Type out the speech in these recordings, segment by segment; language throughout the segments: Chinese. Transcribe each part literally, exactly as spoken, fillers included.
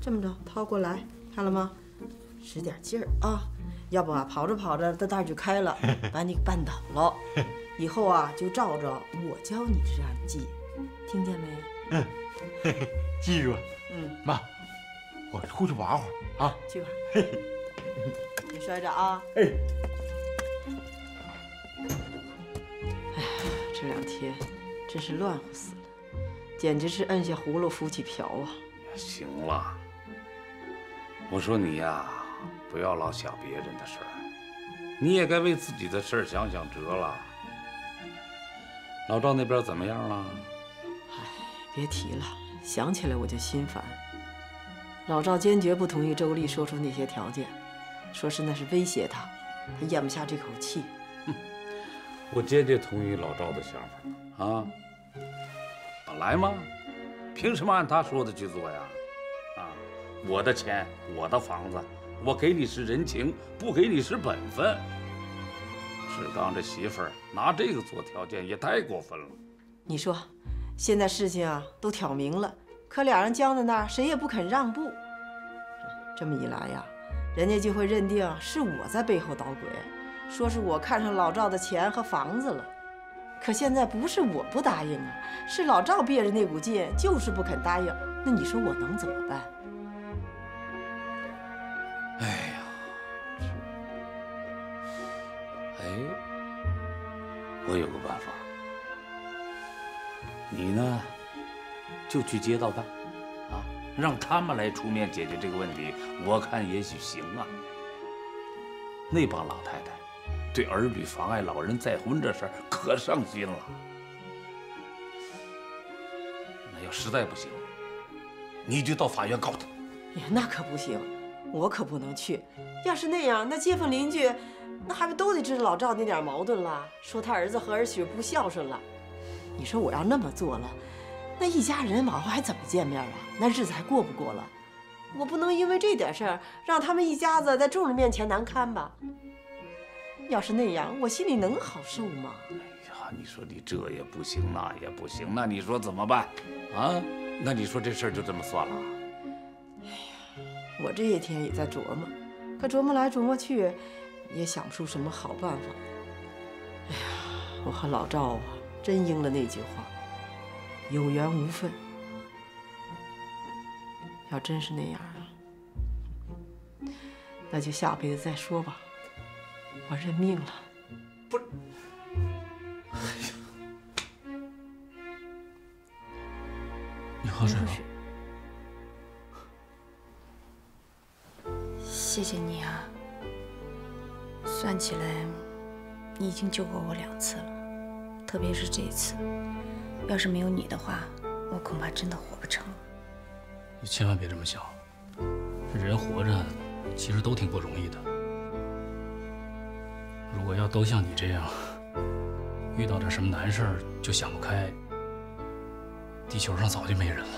这么着，掏过来，看了吗？使点劲儿啊，要不啊，跑着跑着，这袋就开了，把你绊倒了。以后啊，就照着我教你这样系，听见没？ 嗯，嘿嘿，记住了。 嗯， 妈，我出去玩会儿啊。 去吧。别摔着啊。 哎。 哎呀，这两天真是乱乎死了，简直是摁下葫芦浮起瓢啊！ 行了，我说你呀，不要老想别人的事儿，你也该为自己的事儿想想辙了。老赵那边怎么样了？ 哎，别提了，想起来我就心烦。老赵坚决不同意周丽说出那些条件，说是那是威胁他，他咽不下这口气。 哼，我坚决同意老赵的想法啊！本来嘛，凭什么按他说的去做呀？啊，我的钱，我的房子，我给你是人情，不给你是本分。志刚这媳妇儿拿这个做条件也太过分了。 你说，现在事情啊都挑明了，可俩人僵在那儿，谁也不肯让步。这么一来呀，人家就会认定是我在背后捣鬼，说是我看上老赵的钱和房子了。可现在不是我不答应啊，是老赵憋着那股劲，就是不肯答应。那你说我能怎么办？ 哎呀！哎，我有个办法，你呢，就去街道办，啊，让他们来出面解决这个问题，我看也许行啊。那帮老太太对儿女妨碍老人再婚这事儿可上心了。那要实在不行，你就到法院告他。 呀，那可不行，我可不能去。要是那样，那街坊邻居。那还不都得知道老赵那点矛盾了？说他儿子和儿媳不孝顺了。你说我要那么做了，那一家人往后还怎么见面啊？那日子还过不过了？我不能因为这点事儿让他们一家子在众人面前难堪吧？要是那样，我心里能好受吗？ 哎呀，你说你这也不行，那也不行，那你说怎么办？啊？那你说这事儿就这么算了？ 哎呀，我这些天也在琢磨，可琢磨来琢磨去。也想不出什么好办法。哎呀，我和老赵啊，真应了那句话，有缘无分。要真是那样啊，那就下辈子再说吧，我认命了。 不是，哎呀， 你喝水吧。 谢谢你啊。算起来，你已经救过我两次了，特别是这一次，要是没有你的话，我恐怕真的活不成了。 你千万别这么想，人活着其实都挺不容易的。如果要都像你这样，遇到点什么难事儿就想不开，地球上早就没人了。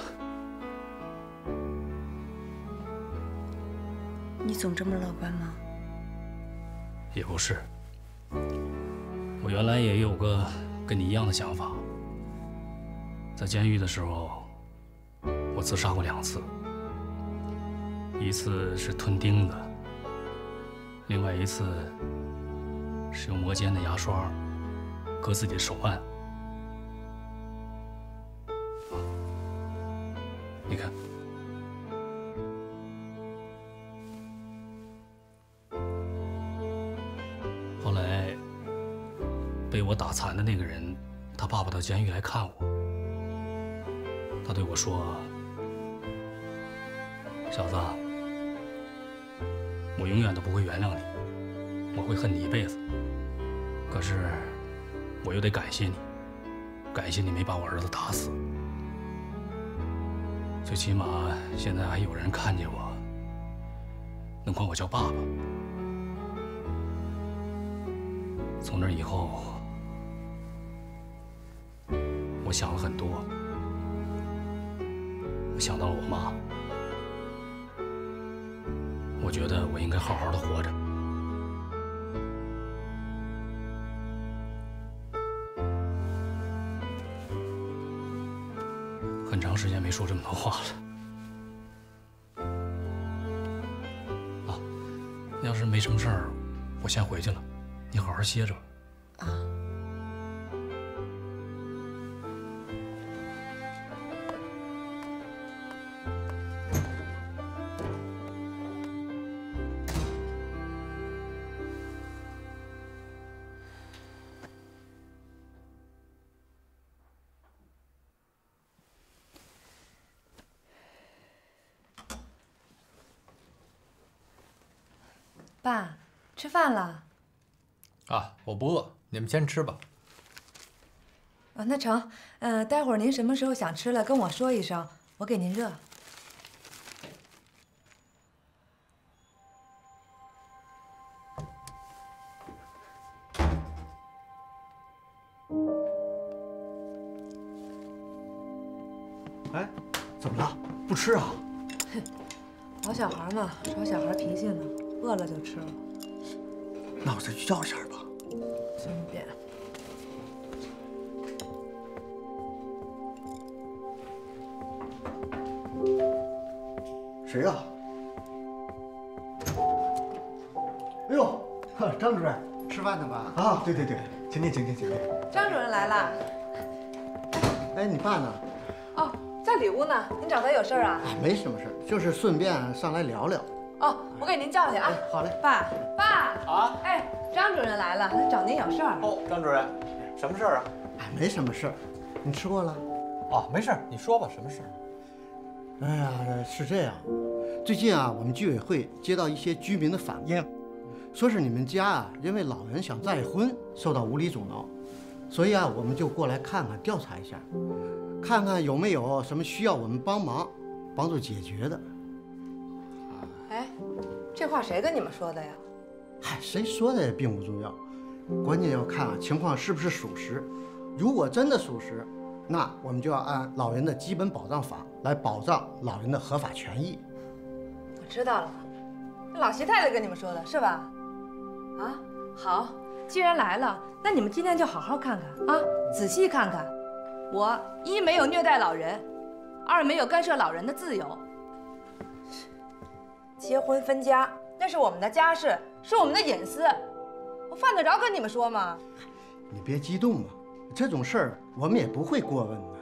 你总这么乐观吗？ 也不是，我原来也有个跟你一样的想法。在监狱的时候，我自杀过两次，一次是吞钉子，另外一次是用磨尖的牙刷割自己的手腕。你看。后来被我打残的那个人，他爸爸到监狱来看我，他对我说：“小子，我永远都不会原谅你，我会恨你一辈子。可是我又得感谢你，感谢你没把我儿子打死。最起码现在还有人看见我，能管我叫爸爸。”从那以后，我想了很多。我想到了我妈，我觉得我应该好好的活着。很长时间没说这么多话了。 要是没什么事儿，我先回去了，你好好歇着。 啊。 爸，吃饭了。 啊，我不饿，你们先吃吧。 啊，那成。嗯、呃，待会儿您什么时候想吃了，跟我说一声，我给您热。 哎，怎么了？不吃啊？ 哼，老小孩嘛，耍小孩脾气呢，饿了就吃了。 那我再去叫一下吧。 随便。 谁呀？哎呦，张主任，吃饭呢吧？啊，对对对，请进，请进，请进。 张主任来了。 哎，你爸呢？ 哦，在里屋呢。您找他有事儿啊？ 哎，没什么事儿，就是顺便上来聊聊。 哦，我给您叫去啊。 哎，好嘞。 爸，爸啊， 哎，张主任来了，他找您有事儿。 哦，张主任，什么事儿啊？ 哎，没什么事儿，你吃过了？ 哦，没事儿，你说吧，什么事儿？ 哎呀，是这样，最近啊，我们居委会接到一些居民的反映，说是你们家啊，因为老人想再婚，受到无理阻挠，所以啊，我们就过来看看，调查一下，看看有没有什么需要我们帮忙、帮助解决的。 哎，这话谁跟你们说的呀？ 嗨，谁说的也并不重要，关键要看啊情况是不是属实。如果真的属实，那我们就要按老人的基本保障法来保障老人的合法权益。 我知道了，老徐太太跟你们说的是吧？啊，好，既然来了，那你们今天就好好看看啊，仔细看看。我一没有虐待老人，二没有干涉老人的自由。结婚分家那是我们的家事，是我们的隐私，我犯得着跟你们说吗？ 你别激动嘛，这种事儿我们也不会过问的。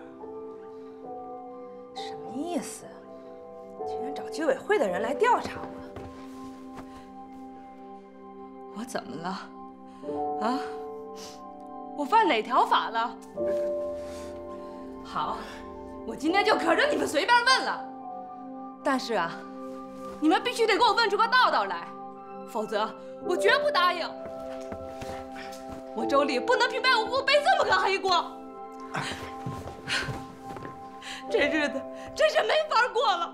什么意思？居然找居委会的人来调查我？我怎么了？啊？我犯哪条法了？好，我今天就可着你们随便问了。但是啊，你们必须得给我问出个道道来，否则我绝不答应。我周丽不能平白无故背这么个黑锅。这日子真是没法过了。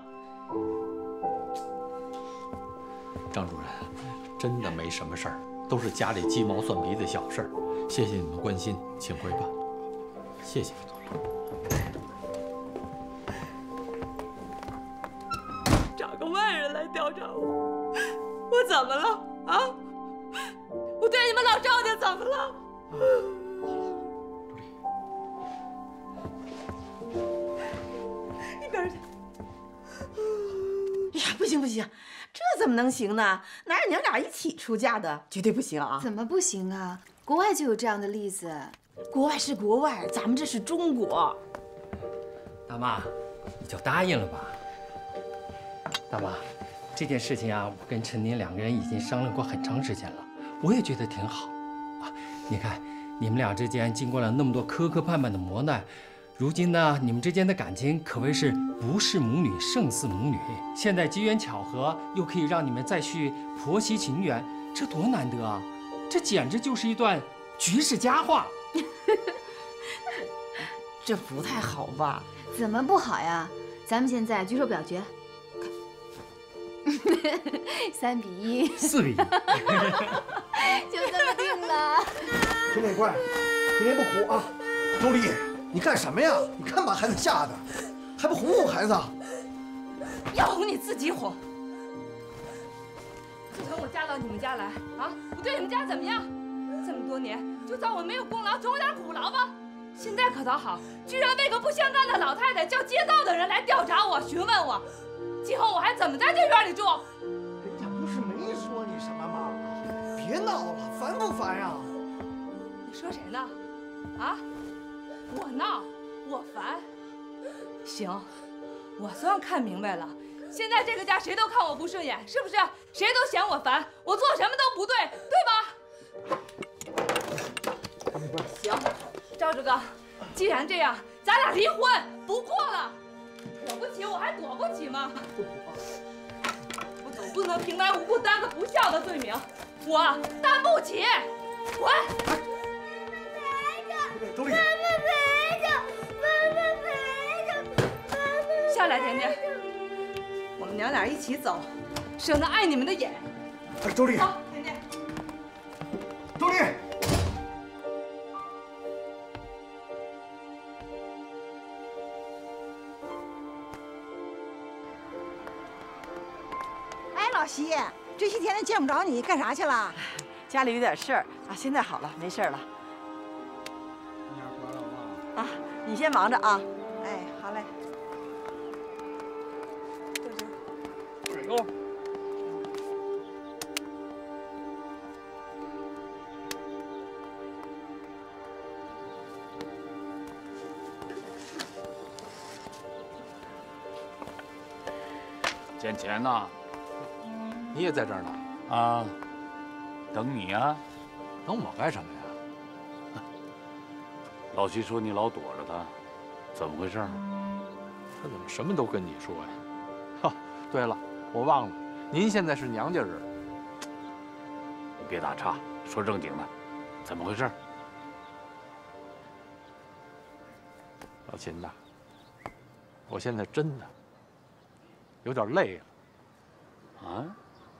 张主任，真的没什么事儿，都是家里鸡毛蒜皮的小事儿。谢谢你们关心，请回吧。谢谢。 找个外人来调查我，我怎么了啊？我对你们老赵家怎么了？一边去！ 哎呀，不行不行，这怎么能行呢？哪有娘俩一起出嫁的？绝对不行啊！ 怎么不行啊？国外就有这样的例子。 国外是国外，咱们这是中国。 大妈，你就答应了吧。大妈，这件事情啊，我跟陈宁两个人已经商量过很长时间了，我也觉得挺好啊。你看，你们俩之间经过了那么多磕磕绊绊的磨难，如今呢，你们之间的感情可谓是不是母女胜似母女。现在机缘巧合，又可以让你们再续婆媳情缘，这多难得啊！这简直就是一段绝世佳话。 这不太好吧？ 怎么不好呀？咱们现在举手表决，三比一， 四比一， 就这么定了。 天天乖，天天不哭啊！周丽，你干什么呀？你看把孩子吓的，还不哄哄孩子？ 要哄你自己哄。自从我嫁到你们家来啊，我对你们家怎么样？这么多年，就算我没有功劳，总有点苦劳吧。现在可倒好，居然为个不相干的老太太叫街道的人来调查我、询问我，今后我还怎么在这院里住？ 人家不是没说你什么别闹了，烦不烦呀？ 你说谁呢？啊？我闹，我烦。行，我算看明白了。现在这个家谁都看我不顺眼，是不是？谁都嫌我烦，我做什么都不对，对吧？行，赵志刚，既然这样，咱俩离婚，不过了。惹不起我还躲不起吗？我总不能平白无故担个不孝的罪名，我担不起。滚！ 周丽， 妈妈陪着，妈妈陪着，妈妈。 下来，甜甜，我们娘俩一起走，省得碍你们的眼。 哎，周丽， 走，甜甜。 周丽。 哎，老席，这些天天见不着你，干啥去了？ 家里有点事儿啊，现在好了，没事了。啊，你先忙着啊。 哎，好嘞。 哟。捡钱呢？ 你也在这儿呢？ 啊，等你啊。 等我干什么呀？ 老徐说你老躲着他，怎么回事？ 他怎么什么都跟你说呀？哈，对了，我忘了，您现在是娘家人。 你别打岔，说正经的，怎么回事？ 老秦呐，我现在真的有点累了。 啊？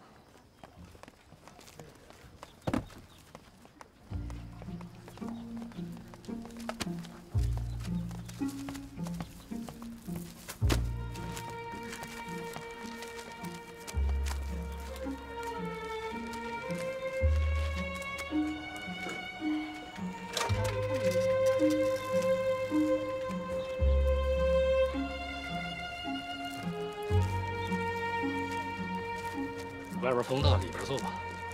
外边风大，里边坐吧。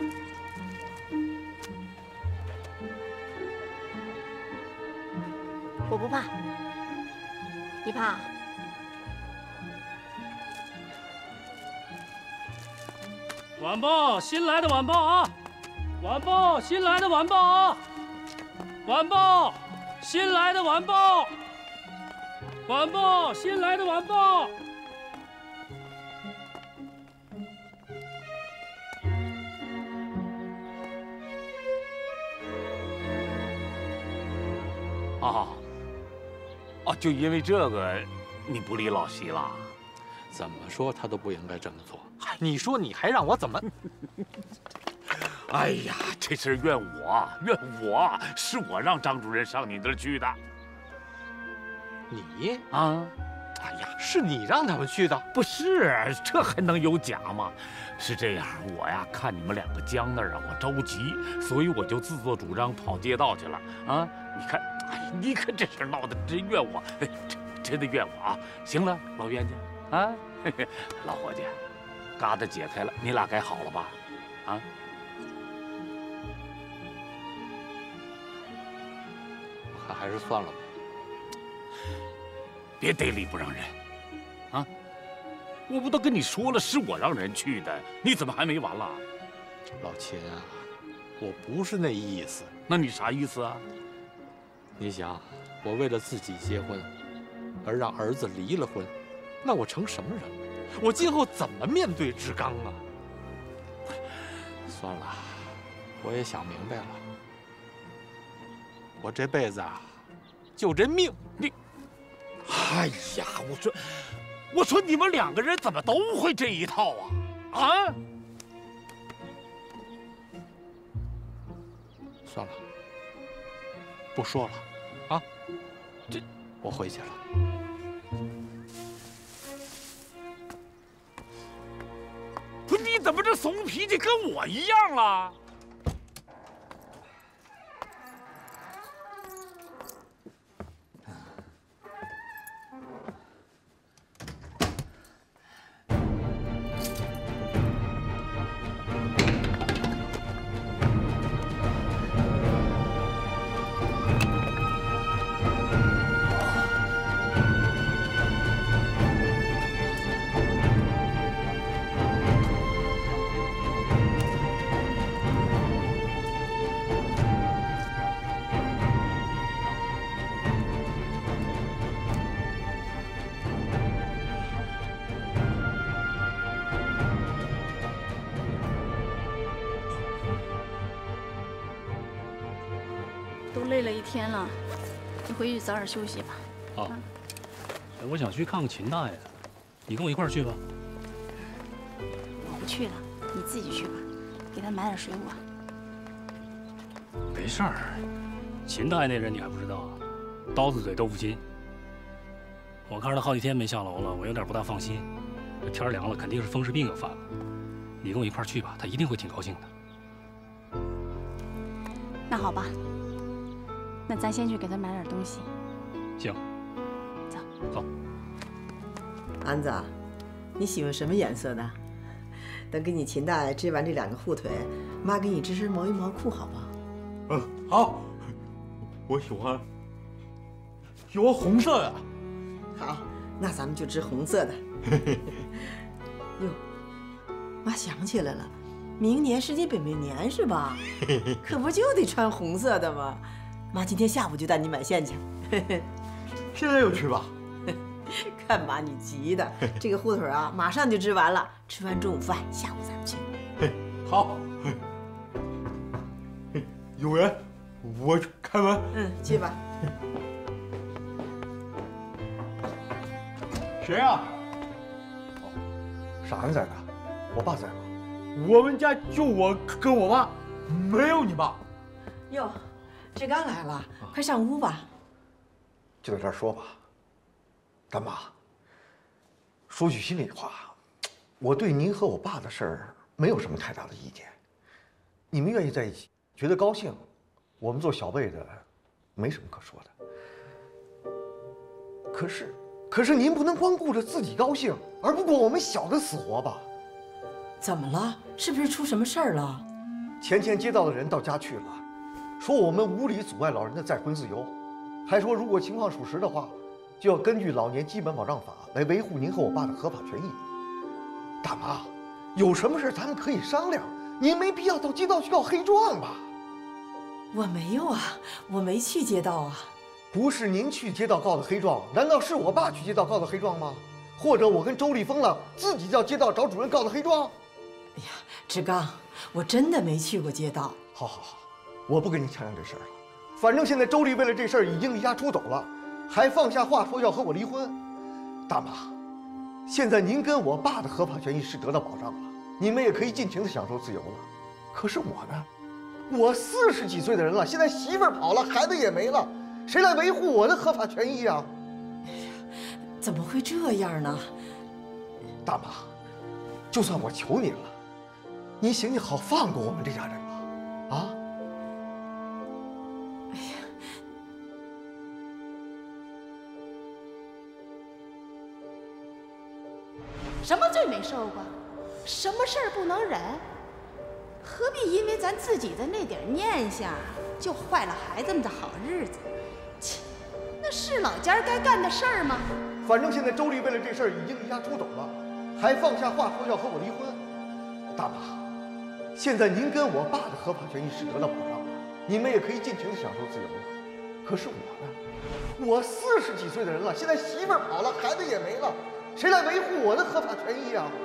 我不怕，你怕？ 晚报，新来的晚报啊！晚报，新来的晚报啊！晚报，新来的晚报！晚报，新来的晚报！ 啊，哦，就因为这个，你不理老席了？ 怎么说他都不应该这么做。你说你还让我怎么？ 哎呀，这事怨我，怨我，是我让张主任上你那儿去的。 你啊？ 哎呀，是你让他们去的？ 不是，这还能有假吗？是这样，我呀看你们两个僵那儿啊，我着急，所以我就自作主张跑街道去了。啊，你看，哎，你看这事闹得真怨我，真真的怨我啊！行了，老冤家啊，嘿嘿，老伙计，疙瘩解开了，你俩该好了吧？啊？ 我看还是算了吧。 别得理不让人，啊！我不都跟你说了，是我让人去的，你怎么还没完了？ 老秦啊，我不是那意思。 那你啥意思啊？ 你想，我为了自己结婚，而让儿子离了婚，那我成什么人了？我今后怎么面对志刚啊？算了，我也想明白了，我这辈子啊，就这命。 你。哎呀，我说，我说你们两个人怎么都会这一套啊？啊！ 算了，不说了，啊，这我回去了。 不是你怎么这怂脾气跟我一样了？ 累了一天了，你回去早点休息吧。 好。哎，我想去看看秦大爷，你跟我一块儿去吧。 我不去了，你自己去吧，给他买点水果。 没事儿，秦大爷那人你还不知道啊，刀子嘴豆腐心。我看着他好几天没下楼了，我有点不大放心。这天凉了，肯定是风湿病又犯了。你跟我一块儿去吧，他一定会挺高兴的。 那好吧，那咱先去给他买点东西。 行， 走走。 安子，你喜欢什么颜色的？等给你秦大爷织完这两个护腿，妈给你织身毛衣毛裤，好不好？ 嗯，好。我喜欢，喜欢红色的。 好，那咱们就织红色的。哟，妈想起来了，明年世界本命年是吧？可不就得穿红色的吗？妈今天下午就带你买线去。 现在就去吧。 干嘛你急的？这个护腿啊，马上就织完了，吃完中午饭，下午咱们去。 好。有人，我去开门。 嗯，去吧。 谁呀？ 啥人在呢？我爸在吗？ 我们家就我跟我妈，没有你爸。 哟，志刚来了，快上屋吧。 就在这儿说吧，干妈。说句心里话，我对您和我爸的事儿没有什么太大的意见。你们愿意在一起，觉得高兴，我们做小辈的没什么可说的。可是，可是您不能光顾着自己高兴，而不管我们小的死活吧？ 怎么了？是不是出什么事儿了？ 前天街道的人到家去了，说我们无理阻碍老人的再婚自由，还说如果情况属实的话，就要根据《老年基本保障法》来维护您和我爸的合法权益。大妈，有什么事咱们可以商量，您没必要到街道去告黑状吧？ 我没有啊，我没去街道啊。 不是您去街道告的黑状，难道是我爸去街道告的黑状吗？或者我跟周丽疯了，自己到街道找主任告的黑状？ 哎呀，志刚，我真的没去过街道。 好好好，我不跟你强调这事儿了。反正现在周丽为了这事儿已经离家出走了，还放下话说要和我离婚。大妈，现在您跟我爸的合法权益是得到保障了，你们也可以尽情的享受自由了。可是我呢？我四十几岁的人了，现在媳妇儿跑了，孩子也没了，谁来维护我的合法权益啊？ 哎呀，怎么会这样呢？ 大妈，就算我求您了，您行行好，放过我们这家人吧，啊？ 哎呀， 什么罪没受过，什么事儿不能忍？何必因为咱自己的那点念想，就坏了孩子们的好日子？切，那是老家该干的事儿吗？ 反正现在周丽为了这事儿已经离家出走了，还放下话说要和我离婚。大妈，现在您跟我爸的合法权益是得到保障了，你们也可以尽情的享受自由了。可是我呢？我四十几岁的人了，现在媳妇儿跑了，孩子也没了，谁来维护我的合法权益啊？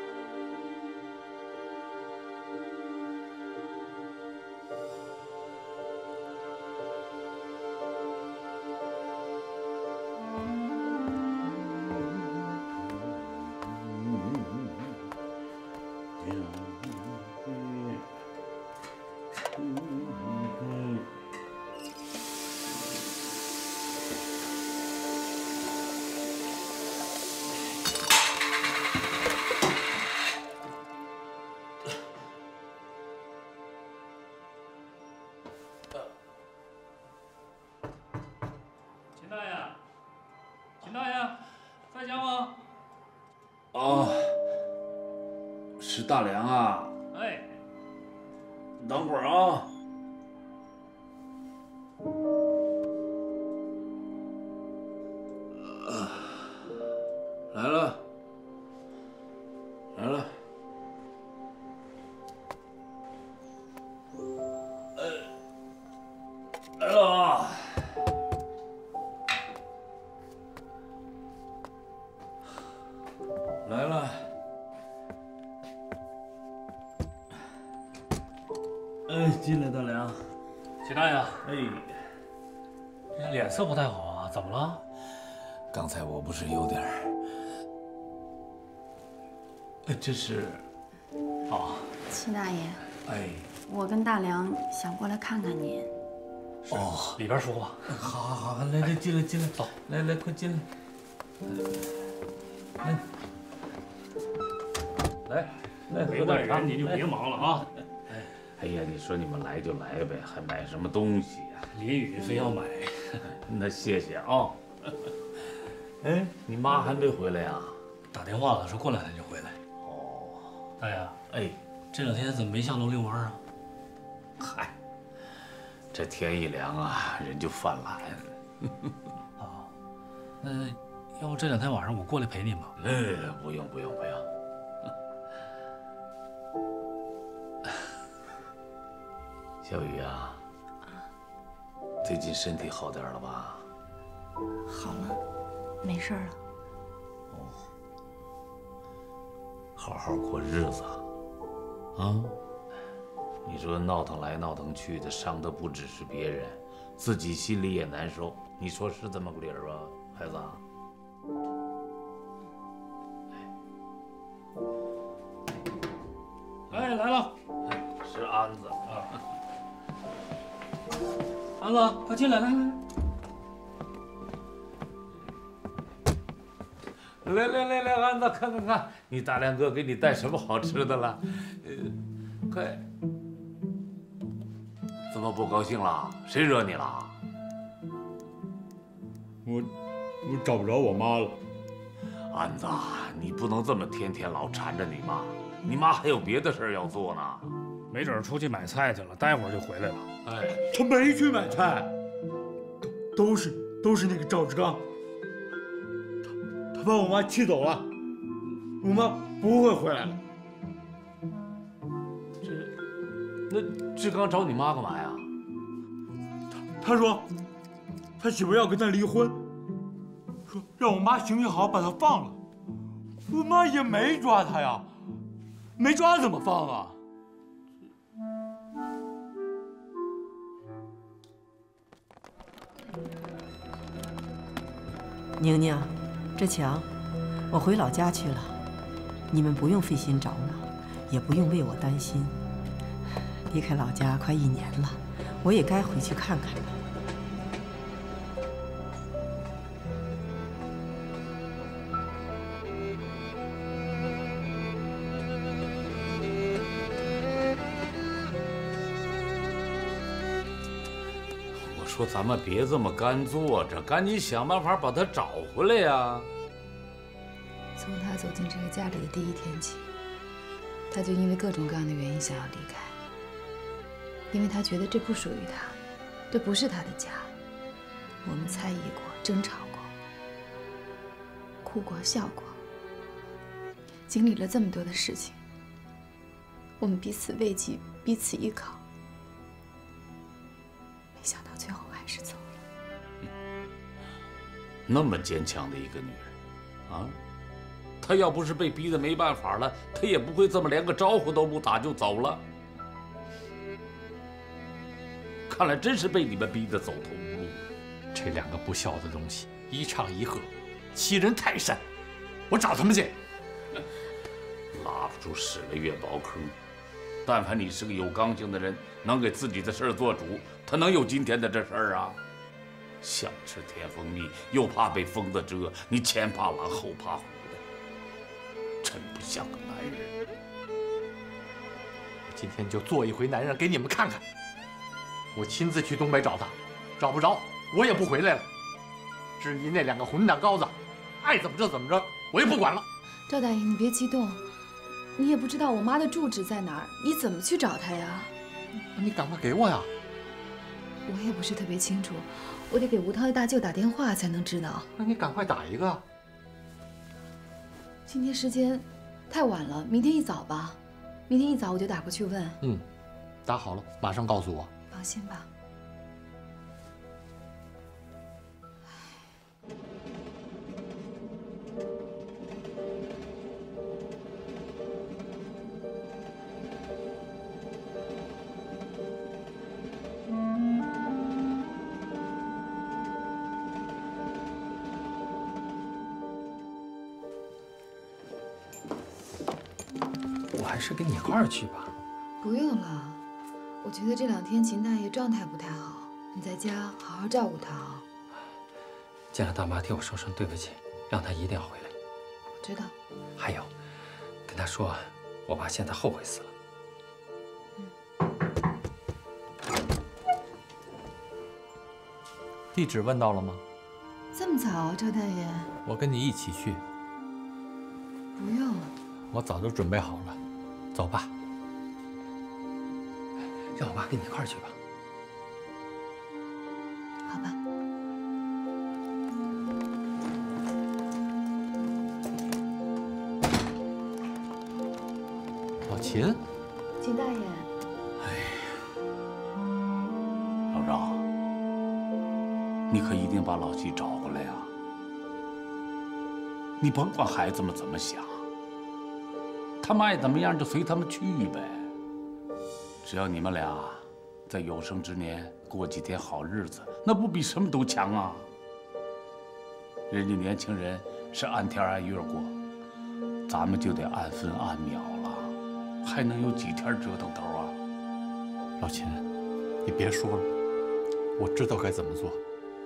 秦大爷，秦大爷，在家吗？ 哦，是大梁啊。 哎， 你等会儿啊。来了，来了。来了啊！来了。哎，进来，大梁。 秦大爷， 哎， 脸色不太好啊，怎么了？ 刚才我不是有点儿……呃，这是…… 啊， 齐大爷， 哎， 我跟大梁想过来看看您。 哦，里边说吧。 好，好，好，来来，进来，进来，走，来来，快进来。来，来， 没外人你就别忙了啊。 哎呀，你说你们来就来呗，还买什么东西呀？ 林雨非要买， 那谢谢啊。哎，你妈还没回来呀？ 打电话了，说过两天就回来。 哦， 大爷， 哎， 这两天怎么没下楼遛弯啊？ 嗨，这天一凉啊，人就犯懒。 啊，那要不这两天晚上我过来陪您吧？ 哎，不用不用不用。小雨啊，最近身体好点了吧？ 好了，没事了。 哦，好好过日子啊！你说闹腾来闹腾去的，伤的不只是别人，自己心里也难受。你说是这么个理儿吧，孩子？ 哎，来了， 是安子啊。 安子，快进来，来来。 来来来来，安子，看看看，你大亮哥给你带什么好吃的了？呃，快！怎么不高兴了？谁惹你了？ 我我找不着我妈了。 安子，你不能这么天天老缠着你妈，你妈还有别的事要做呢。 没准出去买菜去了，待会儿就回来了。 哎， 他没去买菜，都都是都是那个赵志刚。他把我妈气走了，我妈不会回来了。 这，那志刚找你妈干嘛呀？ 他他说，他媳妇要跟他离婚，说让我妈行行好把他放了。我妈也没抓他呀，没抓怎么放啊？ 宁宁，志强，我回老家去了，你们不用费心找我，也不用为我担心。离开老家快一年了，我也该回去看看了。 说咱们别这么干坐着，赶紧想办法把他找回来呀！ 从他走进这个家里的第一天起，他就因为各种各样的原因想要离开，因为他觉得这不属于他，这不是他的家。我们猜疑过，争吵过，哭过，笑过，经历了这么多的事情，我们彼此慰藉，彼此依靠，没想到最后还是走了。 那么坚强的一个女人，啊，她要不是被逼得没办法了，她也不会这么连个招呼都不打就走了。看来真是被你们逼得走投无路。 这两个不孝的东西，一唱一和，欺人太甚。我找他们去。 拉不出屎来越刨坑。但凡你是个有刚性的人，能给自己的事儿做主，他能有今天的这事儿啊？想吃甜蜂蜜，又怕被蜂子蛰，你前怕狼后怕虎的，真不像个男人。 我今天就做一回男人给你们看看。我亲自去东北找他，找不着我也不回来了。至于那两个混蛋羔子，爱怎么着怎么着，我也不管了。 赵大爷，你别激动，你也不知道我妈的住址在哪儿，你怎么去找她呀？ 那你赶快给我呀！ 我也不是特别清楚，我得给吴涛的大舅打电话才能知道。 那你赶快打一个。 今天时间太晚了，明天一早吧。明天一早我就打过去问。 嗯，打好了马上告诉我。 放心吧。 还是跟你一块儿去吧。 不用了，我觉得这两天秦大爷状态不太好，你在家好好照顾他啊。 见了大妈替我说声对不起，让她一定要回来。 我知道。 还有，跟她说，我爸现在后悔死了。 地址问到了吗？ 这么早，赵大爷？ 我跟你一起去。 不用， 我早就准备好了。走吧。 让我爸跟你一块儿去吧。 好吧。 老秦。 秦大爷。 老赵，你可一定把老七找回来呀！你甭管孩子们怎么想，他们爱怎么样就随他们去呗。只要你们俩在有生之年过几天好日子，那不比什么都强啊！人家年轻人是按天按月过，咱们就得按分按秒了，还能有几天折腾头啊？ 老秦，你别说了，我知道该怎么做。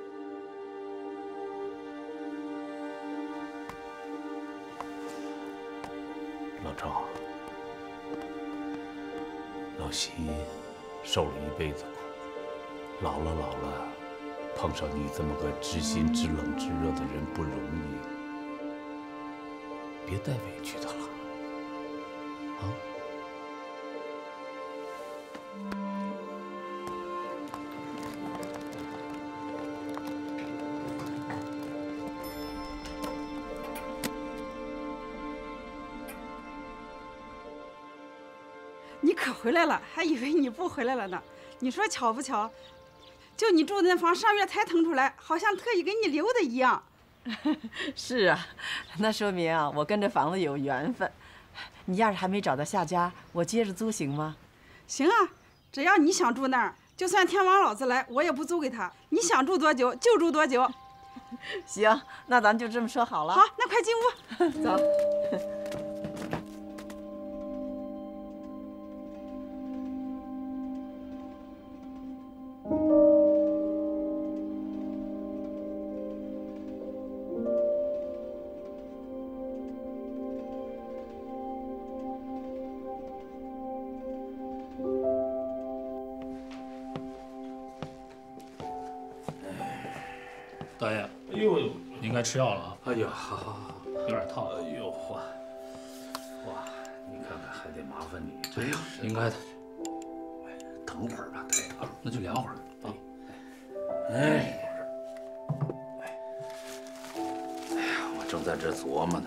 老赵，老西受了一辈子苦，老了老了，碰上你这么个知心知冷知热的人不容易，别再委屈他了，啊？ 你可回来了，还以为你不回来了呢。你说巧不巧？就你住的那房，上月才腾出来，好像特意给你留的一样。 是啊，那说明啊，我跟这房子有缘分。你要是还没找到下家，我接着租行吗？ 行啊，只要你想住那儿，就算天王老子来，我也不租给他。你想住多久就住多久。 行，那咱就这么说好了。 好，那快进屋，走。 大爷，哎呦，你应该吃药了啊！ 哎呦，好好好， 有点烫。 哎呦哇，哇，你看看还得麻烦你，真是应该的。 等会儿吧，太阳， 那就凉会儿啊。 哎，哎呀，我正在这琢磨呢。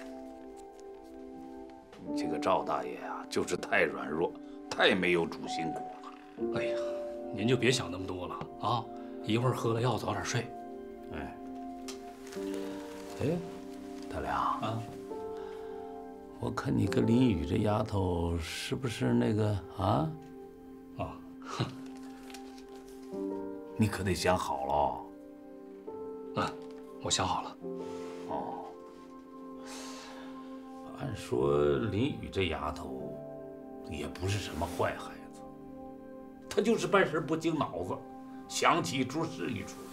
你这个赵大爷啊，就是太软弱，太没有主心骨了。 哎呀，您就别想那么多了啊！一会儿喝了药，早点睡。 哎，哎，大梁啊，我看你跟林雨这丫头是不是那个啊？ 啊， 你可得想好了。嗯，我想好了。 哦，按说林雨这丫头也不是什么坏孩子，她就是办事不经脑子，想起一出是一出。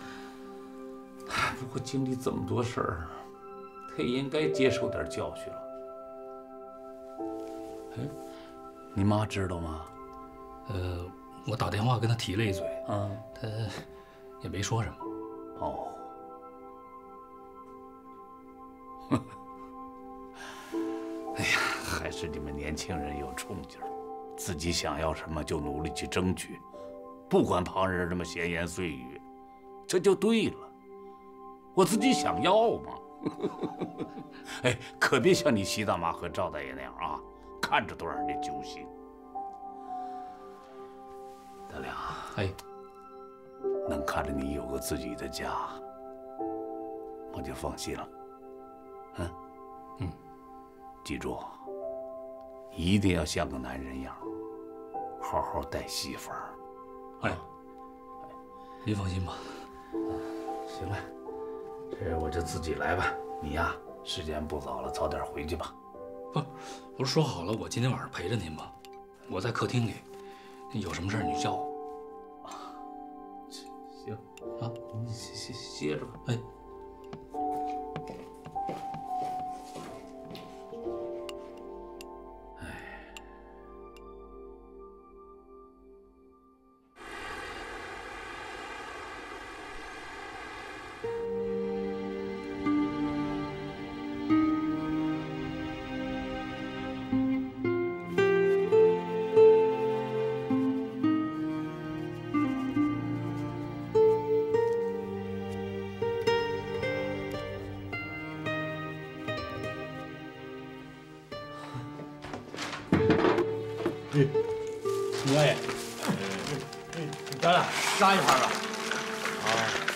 不过经历这么多事儿，他也应该接受点教训了。哎，你妈知道吗？ 呃，我打电话跟她提了一嘴， 啊， 她也没说什么。 哦。哎呀，还是你们年轻人有冲劲儿，自己想要什么就努力去争取，不管旁人这么闲言碎语，这就对了。我自己想要嘛。哎，可别像你习大妈和赵大爷那样啊，看着都让人家揪心。大梁， 哎， 能看着你有个自己的家，我就放心了。嗯嗯， 记住，一定要像个男人样，好好带媳妇儿。 哎，您放心吧。 行了。这我就自己来吧，你呀，时间不早了，早点回去吧。 不，不是说好了我今天晚上陪着您吗？我在客厅里，有什么事儿你就叫我。 行啊，你歇歇歇着吧。 哎。 你大爷，咱俩杀一盘吧。 好，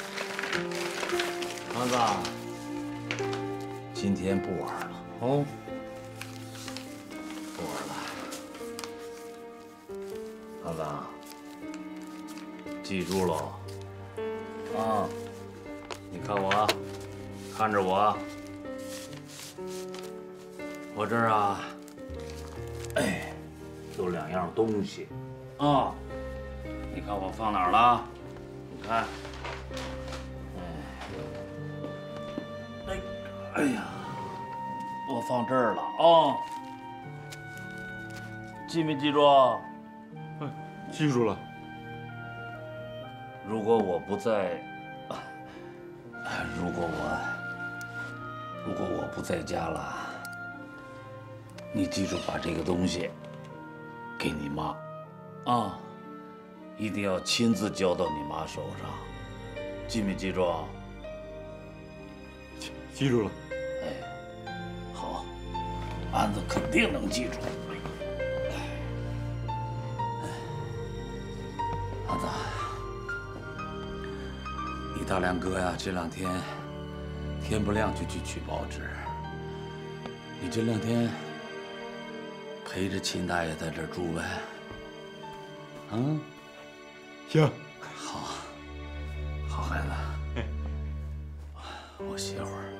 儿子，今天不玩了哦，不玩了。儿子，记住喽，啊，你看我，看着我，我这儿啊，哎。 有两样东西，啊，你看我放哪儿了？你看，哎，哎，哎呀，我放这儿了啊，记没记住？ 嗯，记住了。 如果我不在，如果我，如果我不在家了，你记住把这个东西。 给你妈，啊，一定要亲自交到你妈手上，记没记住？ 记记住了。 哎，好，安子肯定能记住。安子，你大亮哥呀，这两天天不亮就去取报纸，你这两天。 陪着秦大爷在这儿住呗，嗯， 行， 好，好孩子，我歇会儿。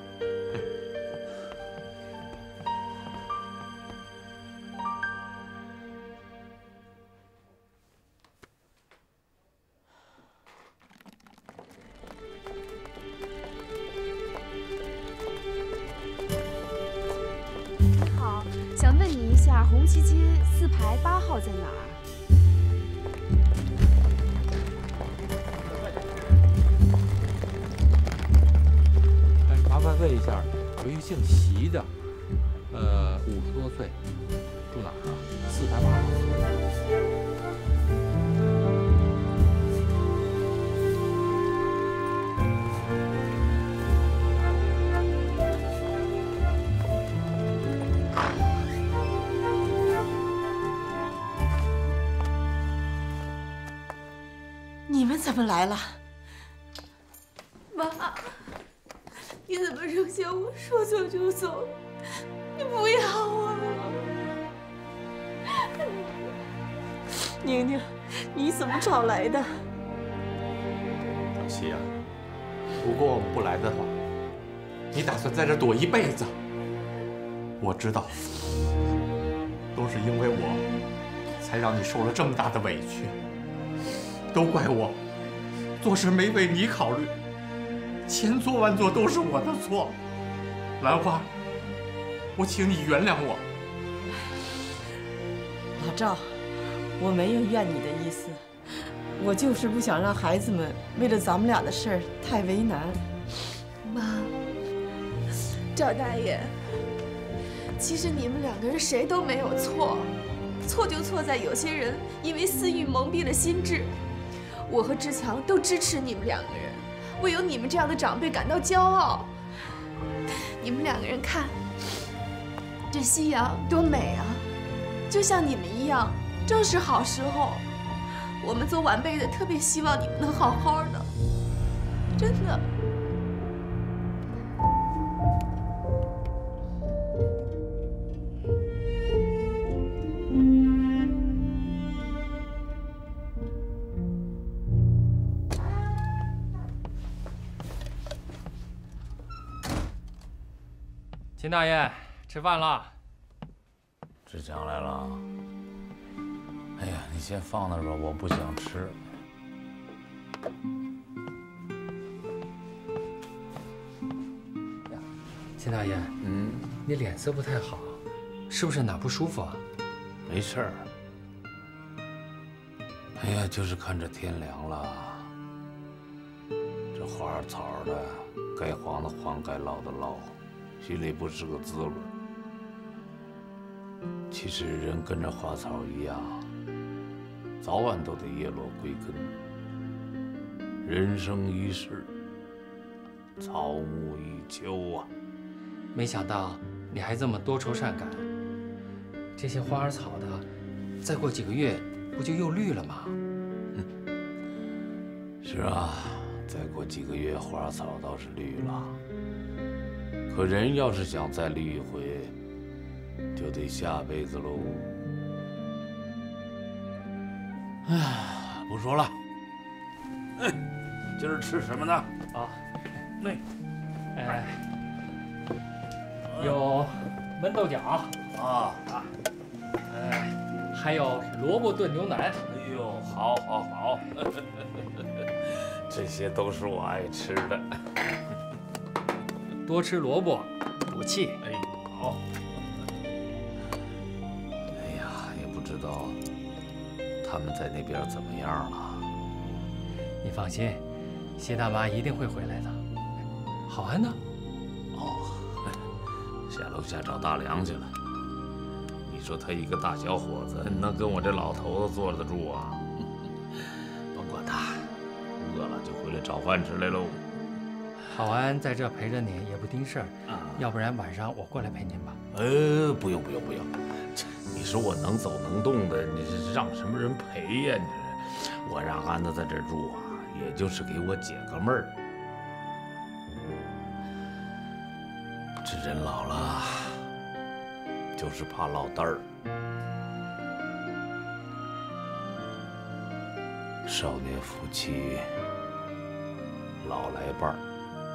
你好，想问你一下，红旗街四排八号在哪儿？ 哎，麻烦问一下，有一个姓席的，呃，五十多岁，住哪儿啊？四排八号。 你们怎么来了？ 妈，你怎么扔下我说走就走？你不要我了！ 宁宁，你怎么找来的？ 小希啊，如果我们不来的话，你打算在这躲一辈子？我知道，都是因为我，才让你受了这么大的委屈。 都怪我，做事没为你考虑，千错万错都是我的错。兰花，我请你原谅我。 老赵，我没有怨你的意思，我就是不想让孩子们为了咱们俩的事儿太为难。 妈，赵大爷，其实你们两个人谁都没有错，错就错在有些人因为私欲蒙蔽了心智。 我和志强都支持你们两个人，为有你们这样的长辈感到骄傲。你们两个人看，这夕阳多美啊，就像你们一样，正是好时候。我们做晚辈的特别希望你们能好好的，真的。 秦大爷，吃饭了。 志强来了。哎呀，你先放那儿吧，我不想吃。 秦大爷， 嗯， 你脸色不太好，是不是哪不舒服啊？ 没事儿。哎呀，就是看着天凉了，这花儿草儿的，该黄的黄，该老的老，心里不是个滋味。其实人跟着花草一样，早晚都得叶落归根。人生一世，草木一秋啊。 没想到你还这么多愁善感。这些花儿草的，再过几个月不就又绿了吗？ 是啊，再过几个月花草倒是绿了，可人要是想再绿一回，就得下辈子喽。哎，不说了。哎，今儿吃什么呢？ 啊， 那， 哎，有焖豆角啊， 哎，还有萝卜炖牛奶。 哎呦，好，好，好，这些都是我爱吃的。 多吃萝卜，补气。 哎，好。哎呀，也不知道他们在那边怎么样了。 你放心，谢大妈一定会回来的。郝安呢？ 哦，下楼下找大梁去了。你说他一个大小伙子，能跟我这老头子坐得住啊？甭管他，饿了就回来找饭吃来喽。 郝安在这陪着你也不盯事儿，要不然晚上我过来陪您吧。 呃，不用不用不用，你说我能走能动的，你是让什么人陪呀？你这是，我让安子在这儿住啊，也就是给我解个闷儿。这人老了，就是怕落单儿。少年夫妻老来伴儿。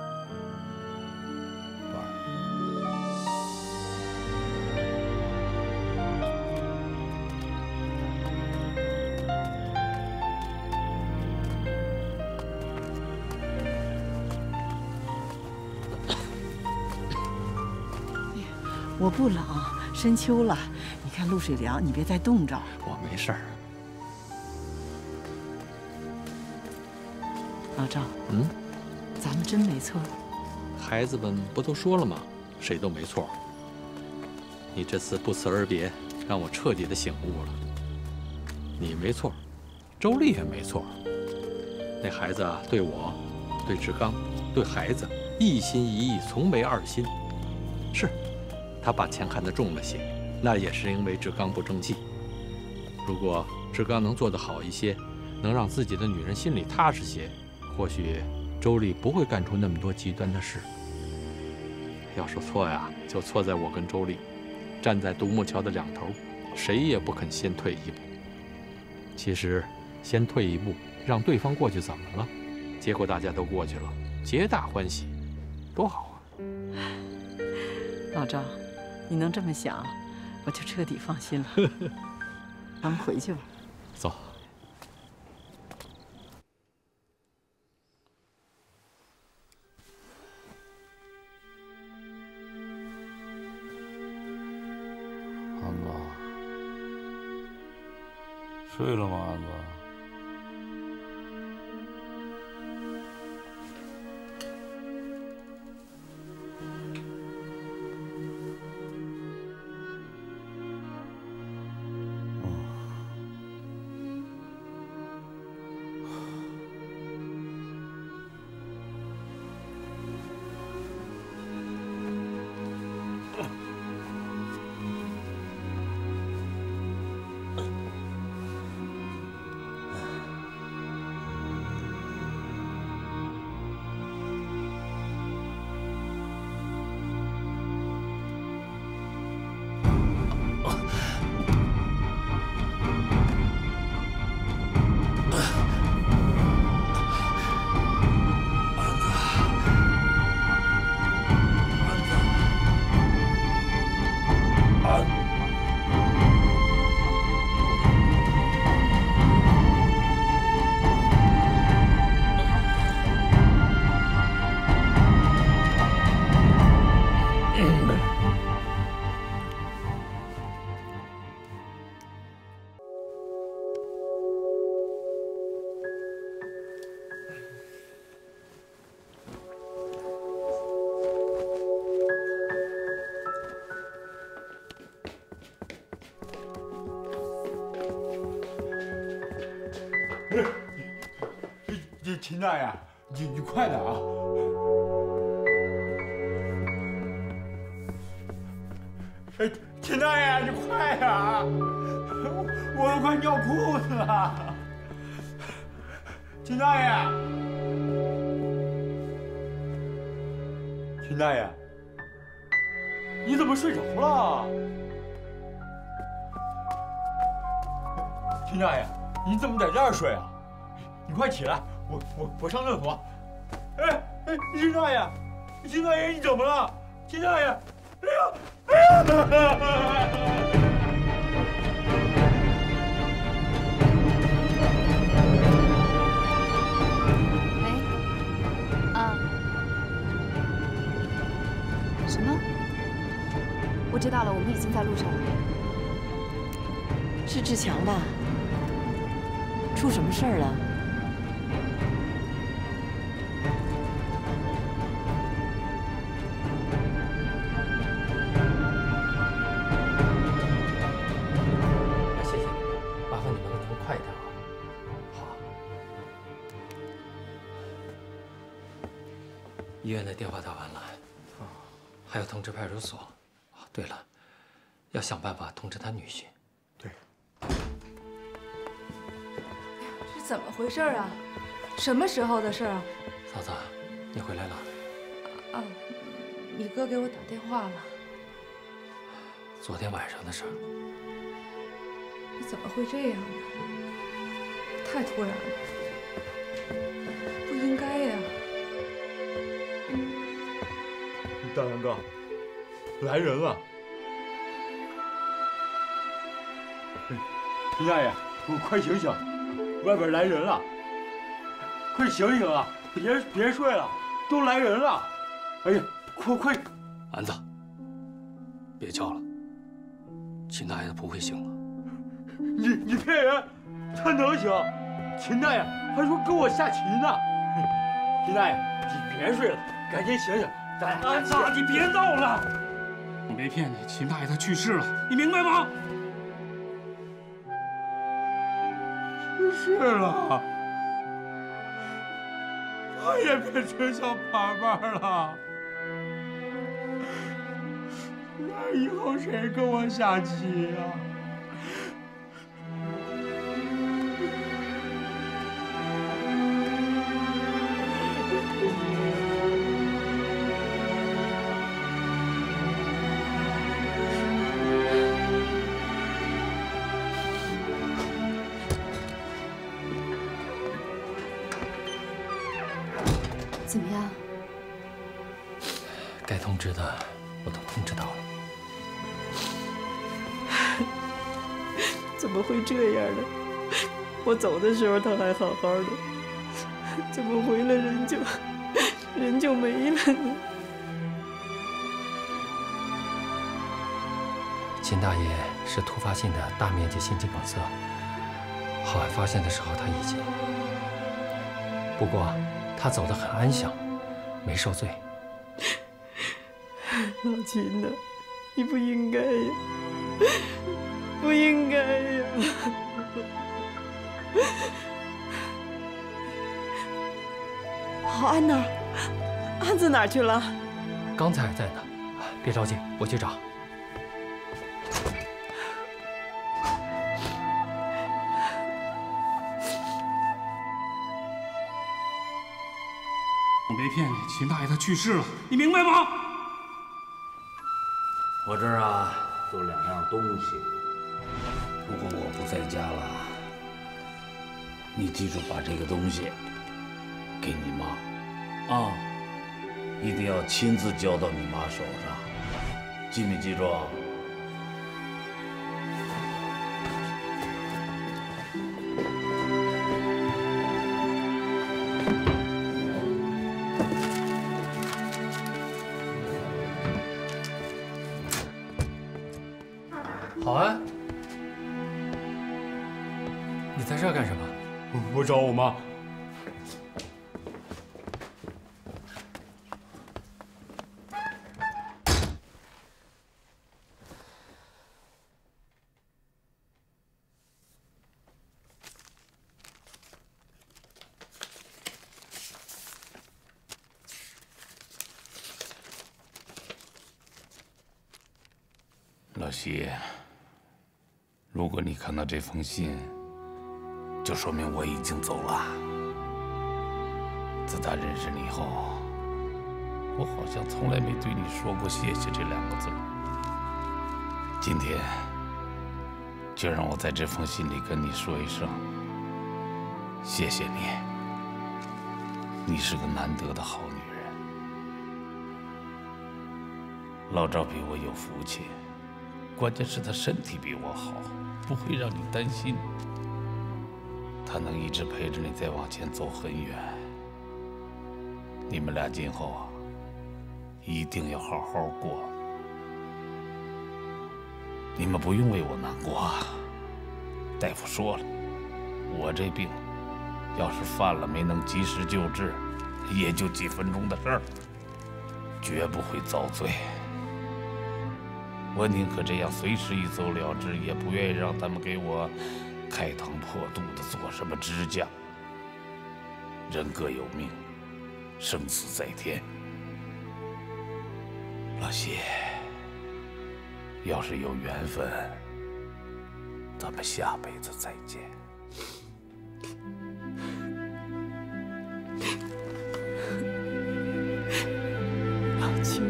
我不冷，深秋了，你看露水凉，你别再冻着。 我没事儿。 老赵， 嗯， 咱们真没错。 孩子们不都说了吗？谁都没错。你这次不辞而别，让我彻底的醒悟了。你没错，周丽也没错。那孩子啊，对我、对志刚、对孩子一心一意，从没二心。是。他把钱看得重了些，那也是因为志刚不争气。如果志刚能做得好一些，能让自己的女人心里踏实些，或许周丽不会干出那么多极端的事。要说错呀，就错在我跟周丽站在独木桥的两头，谁也不肯先退一步。其实，先退一步，让对方过去怎么了？结果大家都过去了，皆大欢喜，多好啊！ 老赵。你能这么想，我就彻底放心了。咱们回去吧。 走。 安子，睡了吗？安子。 这秦大爷，你你快点啊！哎，秦大爷，你快点啊！我我都快尿裤子了。秦大爷，秦大爷，你怎么睡着了？秦大爷，你怎么在这儿睡啊？你快起来，我我我上厕所。哎哎，秦大爷，秦大爷你怎么了？秦大爷，哎呀哎呀！ 喂，啊，什么？我知道了，我们已经在路上了。 是志强吧？出什么事儿了？ 那谢谢你们，麻烦你们能快一点啊。好。医院的电话打完了，还要通知派出所。哦，对了，要想办法通知他女婿。 怎么回事啊？什么时候的事啊？ 嫂子，你回来了。 啊，你哥给我打电话了。 昨天晚上的事儿。 你怎么会这样呢？太突然了，不应该呀。 大强哥，来人了！秦大爷，快醒醒！外边来人了，快醒醒啊！别别睡了，都来人了！哎呀，快快！ 安子，别叫了，秦大爷他不会醒了。 你你骗人，他能醒？秦大爷还说跟我下棋呢。秦大爷，你别睡了，赶紧醒醒！咱俩安子，你别闹了！ 我没骗你，秦大爷他去世了，你明白吗？ 去世了，他也变成小盘盘了。那以后谁跟我下棋呀？ 怎么样？ 该通知的我都通知到了。 怎么会这样呢？我走的时候他还好好的，怎么回来人就人就没了呢？ 秦大爷是突发性的大面积心肌梗塞，好案发现的时候他已经……不过他走得很安详，没受罪。 老秦呐，你不应该呀，不应该呀！好，安呢？安子哪儿去了？ 刚才还在呢，别着急，我去找。 我没骗你，秦大爷他去世了，你明白吗？ 我这儿啊有两样东西，如果我不在家了，你记住把这个东西给你妈，啊，一定要亲自交到你妈手上，记没记住？ 好啊，你在这儿干什么？ 我找我妈。 西，如果你看到这封信，就说明我已经走了。自打认识你以后，我好像从来没对你说过谢谢这两个字。今天，就让我在这封信里跟你说一声谢谢你。你是个难得的好女人。老赵比我有福气，关键是他身体比我好，不会让你担心。他能一直陪着你再往前走很远。你们俩今后啊，一定要好好过。你们不用为我难过，大夫说了，我这病要是犯了没能及时救治，也就几分钟的事儿，绝不会遭罪。我宁可这样随时一走了之，也不愿意让他们给我开膛破肚的做什么支架。人各有命，生死在天。老谢，要是有缘分，咱们下辈子再见。 老秦，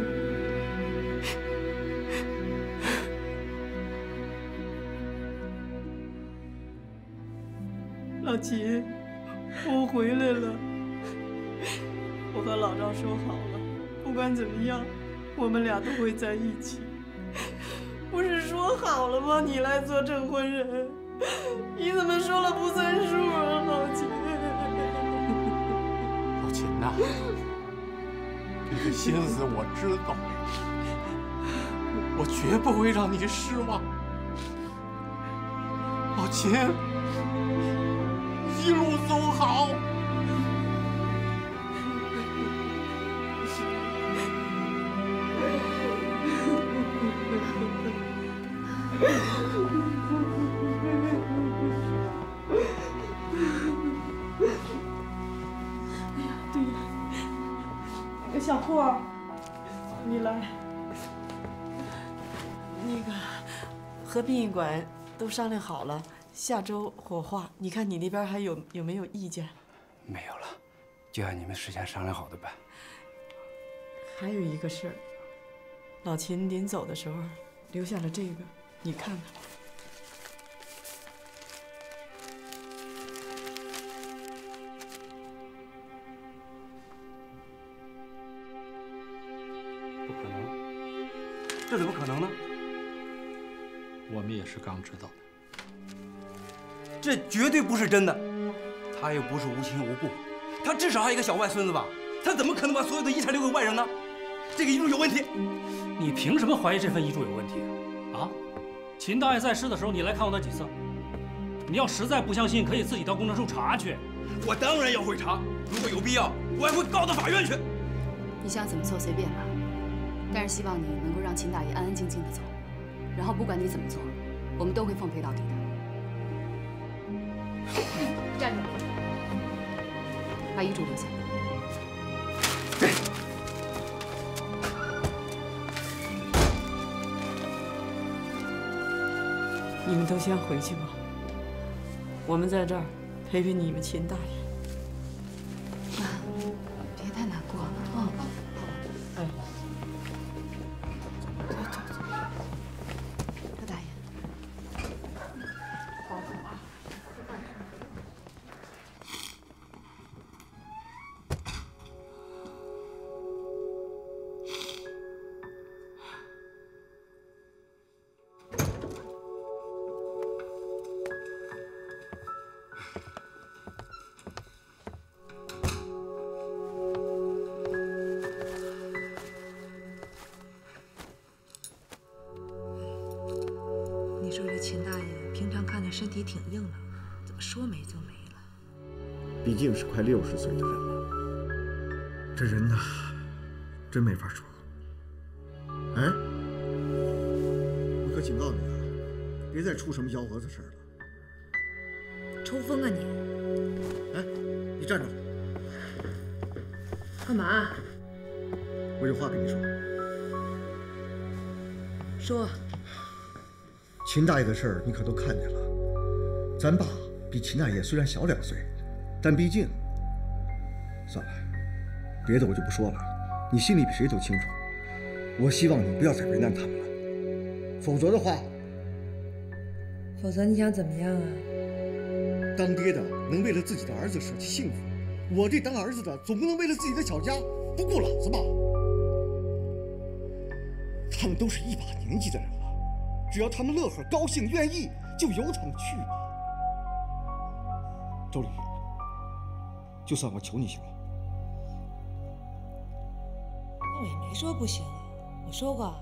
老秦，我回来了。我和老赵说好了，不管怎么样，我们俩都会在一起。不是说好了吗？你来做证婚人，你怎么说了不算数啊，老秦？ 老秦呐，你的心思我知道，我绝不会让你失望。老秦，一路走好。 小霍，你来。那个，和殡仪馆都商量好了，下周火化。你看你那边还有有没有意见？ 没有了，就按你们事先商量好的办。 还有一个事儿，老秦临走的时候留下了这个，你看看。 不可能，这怎么可能呢？ 我们也是刚知道的。 这绝对不是真的，他又不是无亲无故，他至少还有一个小外孙子吧？他怎么可能把所有的遗产留给外人呢？这个遗嘱有问题。 你凭什么怀疑这份遗嘱有问题啊？啊？秦大爷在世的时候，你来看过他几次？你要实在不相信，可以自己到公证处查去。 我当然要会查，如果有必要，我还会告到法院去。 你想怎么做随便吧，但是希望你能够让秦大爷安安静静的走，然后不管你怎么做，我们都会奉陪到底的。站住！把遗嘱留下。 你们都先回去吧，我们在这儿陪陪你们秦大爷。 妈，别太难过了啊！ 哎， 走走走，赵大爷，保重啊！ 你说这秦大爷平常看着身体挺硬朗，怎么说没就没了？ 毕竟是快六十岁的人了，这人呐，真没法说。哎，我可警告你啊，别再出什么幺蛾子事儿了。 抽风啊你！ 哎，你站住！ 干嘛？ 我有话跟你说。 说。 秦大爷的事儿你可都看见了。咱爸比秦大爷虽然小两岁，但毕竟……算了，别的我就不说了，你心里比谁都清楚。我希望你不要再为难他们了，否则的话…… 否则你想怎么样啊？ 当爹的能为了自己的儿子舍弃幸福，我这当儿子的总不能为了自己的小家不顾老子吧？他们都是一把年纪的人了，只要他们乐呵、高兴、愿意，就由他们去吧。周丽，就算我求你行了。 那我也没说不行啊，我说过，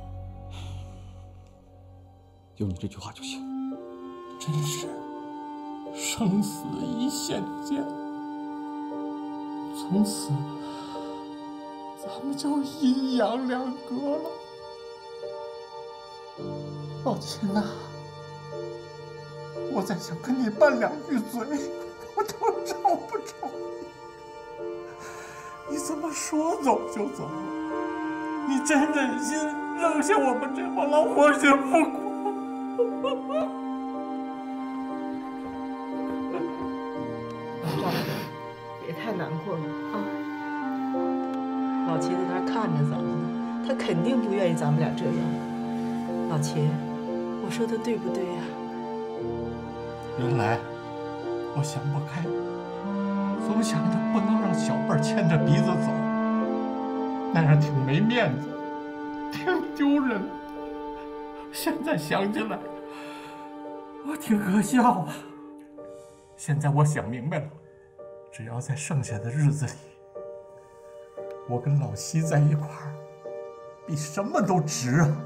有你这句话就行。 真是生死一线间，从此咱们就阴阳两隔了。老秦呐，我再想跟你拌两句嘴，我都找不着你。你怎么说走就走？你真忍心扔下我们这帮老伙计不管？ 别太难过了啊！老秦在那儿看着咱们呢，他肯定不愿意咱们俩这样。老秦，我说的对不对呀？ 原来我想不开，总想着不能让小辈牵着鼻子走，那样挺没面子，挺丢人。现在想起来，我挺可笑啊。现在我想明白了。只要在剩下的日子里，我跟老西在一块儿，比什么都值啊！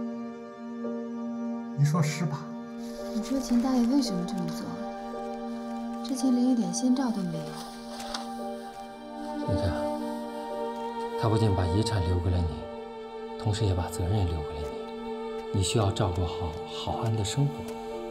你说是吧？ 你说秦大爷为什么这么做？之前连一点先兆都没有。 你看，他不仅把遗产留给了你，同时也把责任留给了你。你需要照顾好郝安的生活。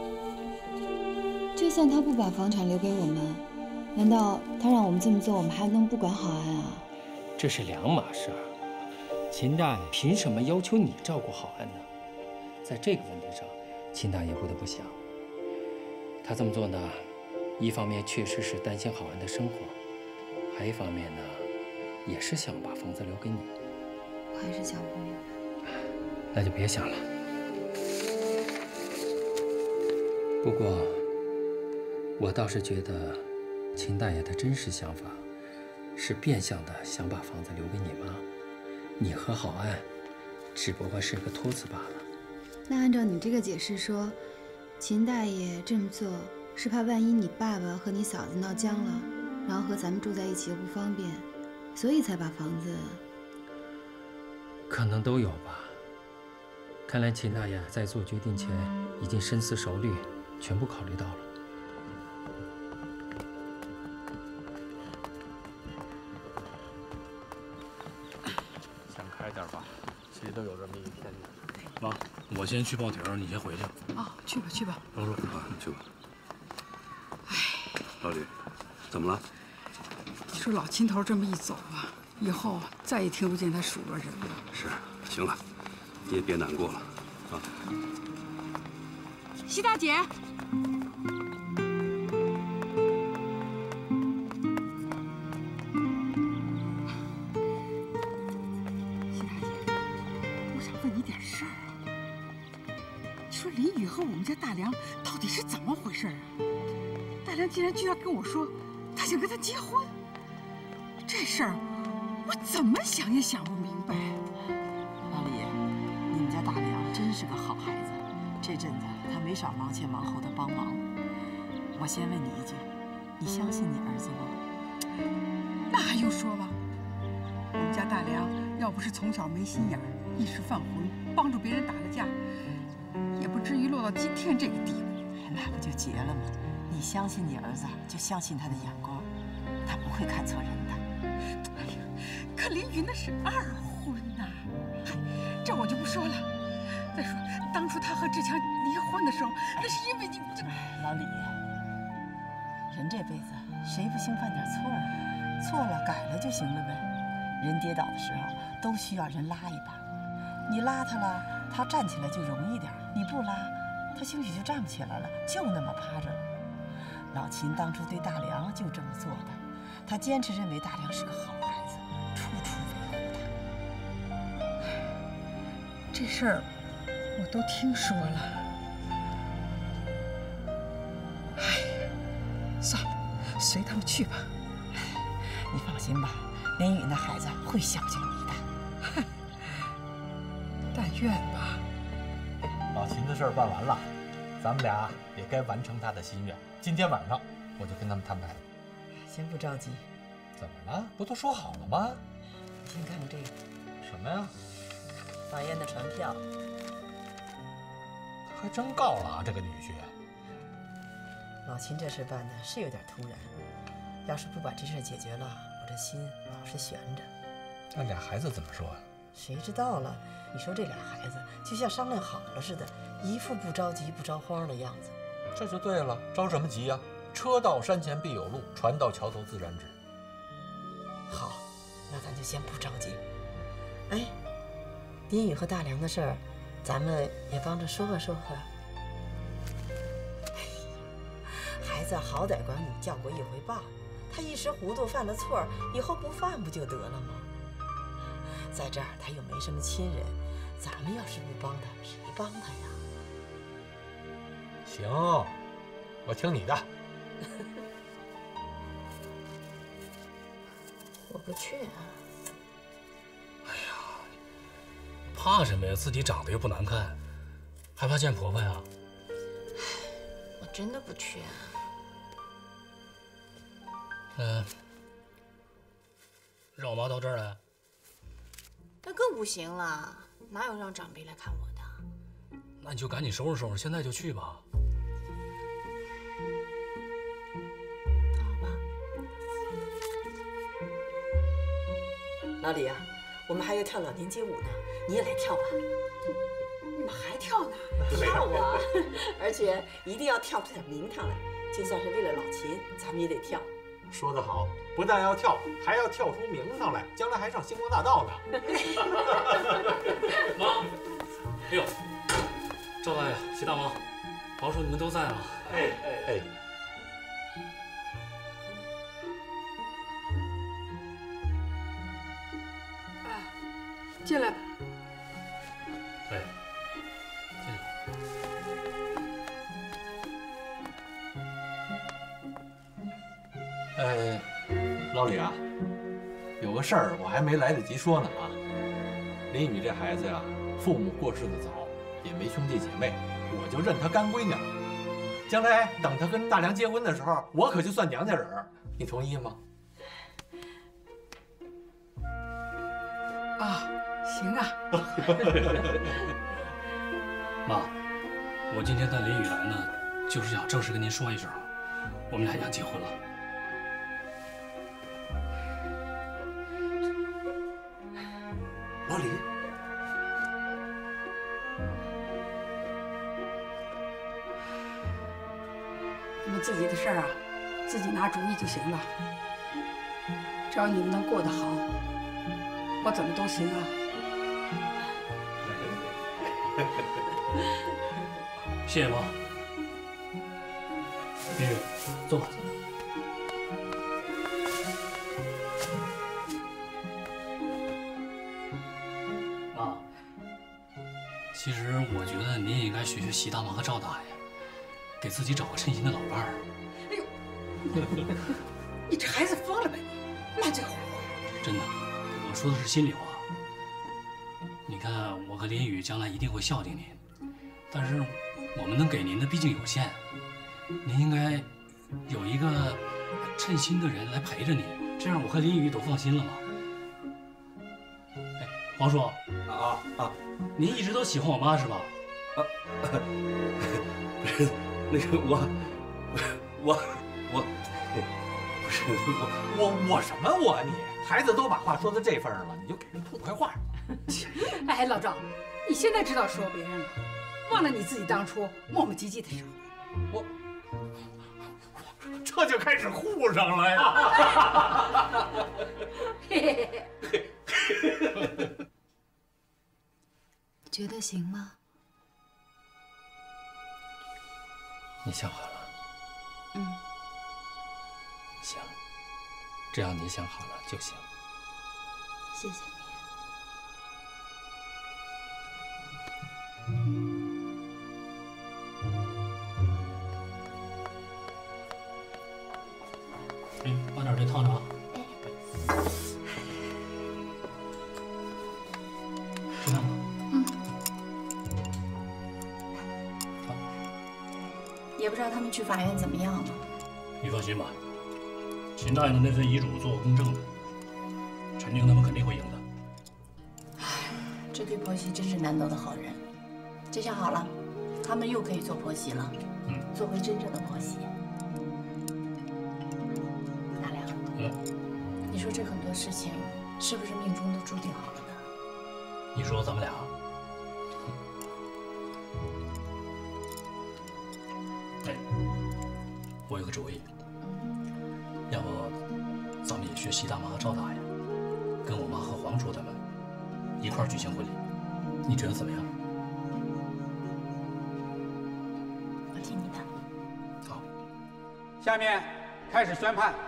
就算他不把房产留给我们，难道他让我们这么做，我们还能不管郝安啊？ 这是两码事儿。秦大爷凭什么要求你照顾郝安呢？在这个问题上，秦大爷不得不想。他这么做呢，一方面确实是担心郝安的生活，还一方面呢，也是想把房子留给你。 我还是想不明白。 那就别想了。不过，我倒是觉得秦大爷的真实想法是变相的想把房子留给你妈，你和郝安只不过是个托词罢了。 那按照你这个解释说，秦大爷这么做是怕万一你爸爸和你嫂子闹僵了，然后和咱们住在一起又不方便，所以才把房子…… 可能都有吧。看来秦大爷在做决定前已经深思熟虑，全部考虑到了。 想开点吧，谁都有这么一天的。妈，我先去报亭，你先回去。 哦，去吧去吧。 老叔，啊，你去吧。 哎， 老李，怎么了？ 你说老秦头这么一走啊，以后再也听不见他数落人了。 是，行了，你也别难过了，啊。 西大姐。 林雨和我们家大梁到底是怎么回事啊？大梁竟然居然跟我说，他想跟他结婚，这事儿我怎么想也想不明白。 老李，你们家大梁真是个好孩子，这阵子他没少忙前忙后的帮忙。我先问你一句，你相信你儿子吗？ 那还用说吗？我们家大梁要不是从小没心眼儿，一时犯浑，帮助别人打了架，也不至于落到今天这个地步。 那不就结了吗？你相信你儿子，就相信他的眼光，他不会看错人的。 哎呀，可林云那是二婚呐、啊，嗨，这我就不说了。再说，当初他和志强离婚的时候，那是因为你这…… 老李，人这辈子谁不兴犯点错啊？错了改了就行了呗。人跌倒的时候都需要人拉一把，你拉他了，他站起来就容易点；你不拉， 他兴许就站不起来了，就那么趴着了。老秦当初对大梁就这么做的，他坚持认为大梁是个好孩子，处处维护他。 这事儿我都听说了。哎，算了，随他们去吧。 你放心吧，林宇那孩子会孝敬你的。 但愿吧。 老秦的事儿办完了，咱们俩也该完成他的心愿。今天晚上我就跟他们摊牌。 先不着急。 怎么了？不都说好了吗？ 你先看看这个。 什么呀？ 法院的传票。 还真告了啊，这个女婿。 老秦这事办的是有点突然，要是不把这事解决了，我这心老是悬着。 那俩孩子怎么说啊？ 谁知道了？你说这俩孩子就像商量好了似的，一副不着急不着慌的样子。 这就对了，着什么急呀？车到山前必有路，船到桥头自然直。 好，那咱就先不着急。哎，林宇和大梁的事儿，咱们也帮着说和说和。哎呀，孩子好歹管你叫过一回爸，他一时糊涂犯了错，以后不犯不就得了吗？在这儿他又没什么亲人，咱们要是不帮他，谁帮他呀？ 行，我听你的。 我不去啊。 哎呀，怕什么呀？自己长得又不难看，还怕见婆婆呀？ 我真的不去啊。 嗯，让我妈到这儿来。 那更不行了，哪有让长辈来看我的？ 那你就赶紧收拾收拾，现在就去吧。 老李啊，我们还要跳老年街舞呢，你也来跳吧。 你们还跳呢？ 跳啊！而且一定要跳出点名堂来，就算是为了老秦，咱们也得跳。 说得好，不但要跳，还要跳出名堂来，将来还上星光大道呢。 妈，哎呦，赵大爷、齐大妈、王叔，你们都在啊？ 哎哎哎。 进来吧。 哎， 进来。哎，老李啊，有个事儿我还没来得及说呢啊。林宇这孩子呀，父母过世的早，也没兄弟姐妹，我就认他干闺女了。将来等他跟大梁结婚的时候，我可就算娘家人儿，你同意吗？ 啊。行啊， 妈，我今天带林宇来呢，就是想正式跟您说一声，我们俩要结婚了。 老李， 你们自己的事儿啊，自己拿主意就行了。只要你们能过得好，我怎么都行啊。 谢谢妈。林宇，坐吧。妈，其实我觉得您也应该学学习大妈和赵大爷，给自己找个称心的老伴儿。 哎呦，你这孩子疯了吧你？满嘴胡话。 真的，我说的是心里话。你看，我和林宇将来一定会孝敬您，但是我们能给您的毕竟有限，您应该有一个称心的人来陪着您，这样我和林宇都放心了嘛。哎，黄叔， 啊啊， 您一直都喜欢我妈是吧？ 啊，不是，那个我，我我不是我我我什么我你？孩子都把话说到这份上了，你就给人痛快话。 哎，老赵，你现在知道说别人了，忘了你自己当初磨磨唧唧的时候。 我这就开始护上了呀！ 觉得行吗？ 你想好了？ 嗯。 行，只要你想好了就行。 谢谢你。 哎，把点这烫着啊。吃饭吧。 嗯。也不知道他们去法院怎么样了。 你放心吧，秦大爷的那份遗嘱做公证的，陈宁他们肯定会赢的。 唉，这对婆媳真是难得的好人。这下好了，他们又可以做婆媳了，嗯，做回真正的婆媳。大梁， 嗯， 你说这很多事情是不是命中都注定好了的？ 你说咱们俩？哎，我有个主意，要不咱们也学习大妈和赵大爷，跟我妈和黄叔他们一块儿举行婚礼，你觉得怎么样？ 我听你的。 好， 下面开始宣判。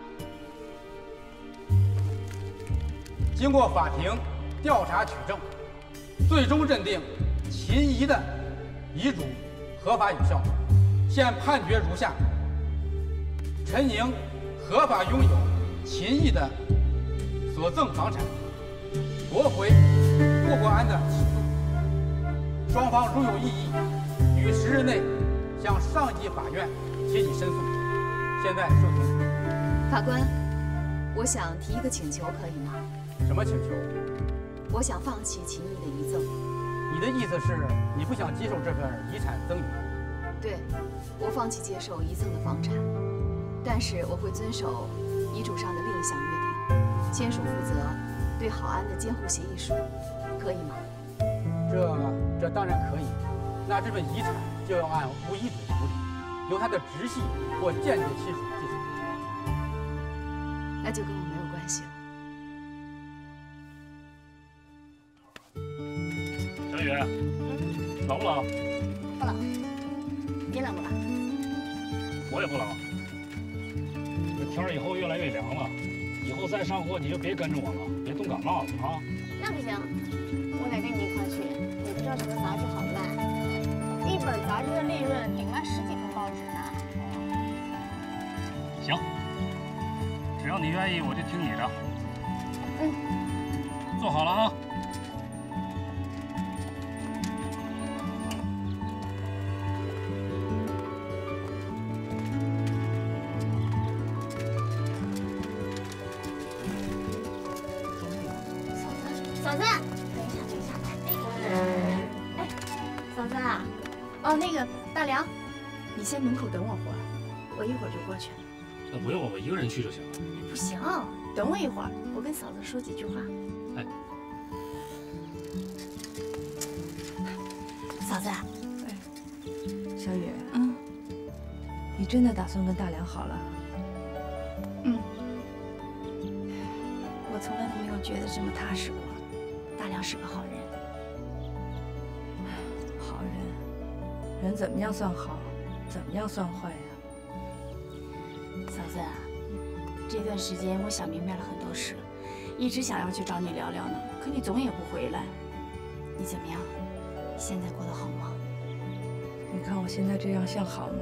经过法庭调查取证，最终认定秦姨的遗嘱合法有效。现判决如下：陈宁合法拥有秦毅的所赠房产，驳回顾国安的起诉。双方如有异议，于十日内向上级法院提起申诉。现在收庭。 法官，我想提一个请求，可以吗？ 什么请求？ 我想放弃秦毅的遗赠。 你的意思是你不想接受这份遗产赠与？ 对，我放弃接受遗赠的房产，但是我会遵守遗嘱上的另一项约定，签署负责对郝安的监护协议书，可以吗？ 这这当然可以。那这份遗产就要按无遗嘱处理，由他的直系或间接亲属继承。 那就跟我没有关系了。 小雨，冷不冷？ 不冷。你冷不冷？ 我也不冷。这天儿以后越来越凉了，以后再上货你就别跟着我了，别冻感冒了啊！ 那不行，我得跟你一块去。你不知道这个杂志好卖，一本杂志的利润顶卖十几份报纸呢。 行，只要你愿意，我就听你的。 嗯， 坐好了啊。 嫂子，等一下，等一下，哎，哎，嫂子啊，哦，那个大梁，你先门口等我会儿，我一会儿就过去。 那不用，我一个人去就行了。 不行，等我一会儿，我跟嫂子说几句话。 哎， 嫂子， 哎，小雨，嗯，你真的打算跟大梁好了？ 嗯，我从来都没有觉得这么踏实过。大梁是个好人。 好人，人怎么样算好，怎么样算坏呀？ 嫂子，这段时间我想明白了很多事，一直想要去找你聊聊呢，可你总也不回来。你怎么样？现在过得好吗？ 你看我现在这样像好吗？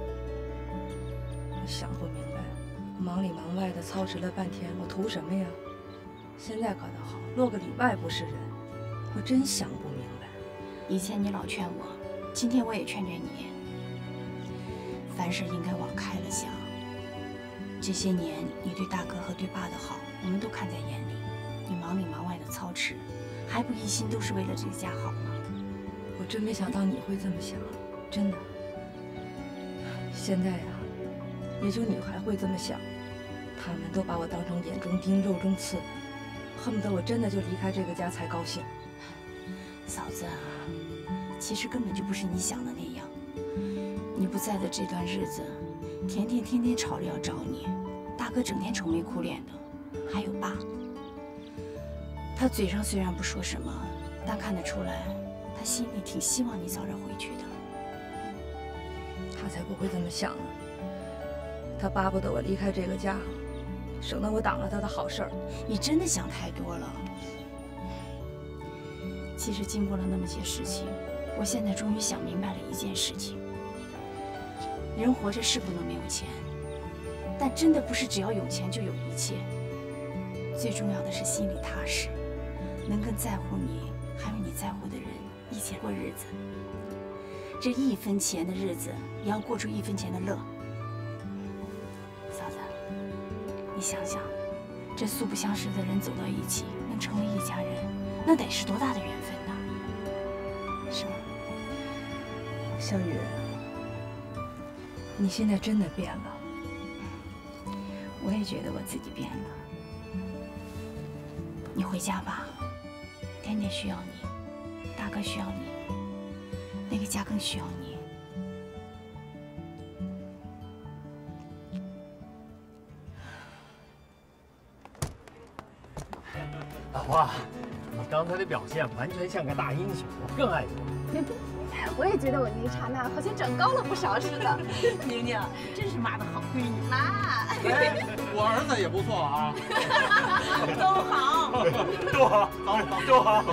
我想不明白，忙里忙外的操持了半天，我图什么呀？现在可倒好，落个里外不是人，我真想不明白。 以前你老劝我，今天我也劝劝你，凡事应该往开了想。这些年你对大哥和对爸的好，我们都看在眼里。你忙里忙外的操持，还不一心都是为了这个家好吗？ 我真没想到你会这么想，真的。现在呀，也就你还会这么想，他们都把我当成眼中钉、肉中刺。恨不得我真的就离开这个家才高兴。 嫂子啊，其实根本就不是你想的那样。你不在的这段日子，甜甜天天吵着要找你，大哥整天愁眉苦脸的，还有爸，他嘴上虽然不说什么，但看得出来，他心里挺希望你早点回去的。 他才不会这么想呢。他巴不得我离开这个家，省得我挡了他的好事儿。 你真的想太多了。其实经过了那么些事情，我现在终于想明白了一件事情：人活着是不能没有钱，但真的不是只要有钱就有一切。最重要的是心里踏实，能跟在乎你还有你在乎的人一起过日子。这一分钱的日子，也要过出一分钱的乐。嫂子，你想想，这素不相识的人走到一起，能成为一家人，那得是多大的缘分呐，是吗？ 香雨，你现在真的变了。 我也觉得我自己变了。你回家吧，甜甜需要你，大哥需要你，那个家更需要你。 老婆，你刚才的表现完全像个大英雄，我更爱你。 我也觉得我那一刹那好像长高了不少似的。 宁宁，真是妈的好闺女。 妈， 哎，我儿子也不错啊。 都好， 都好，都都好。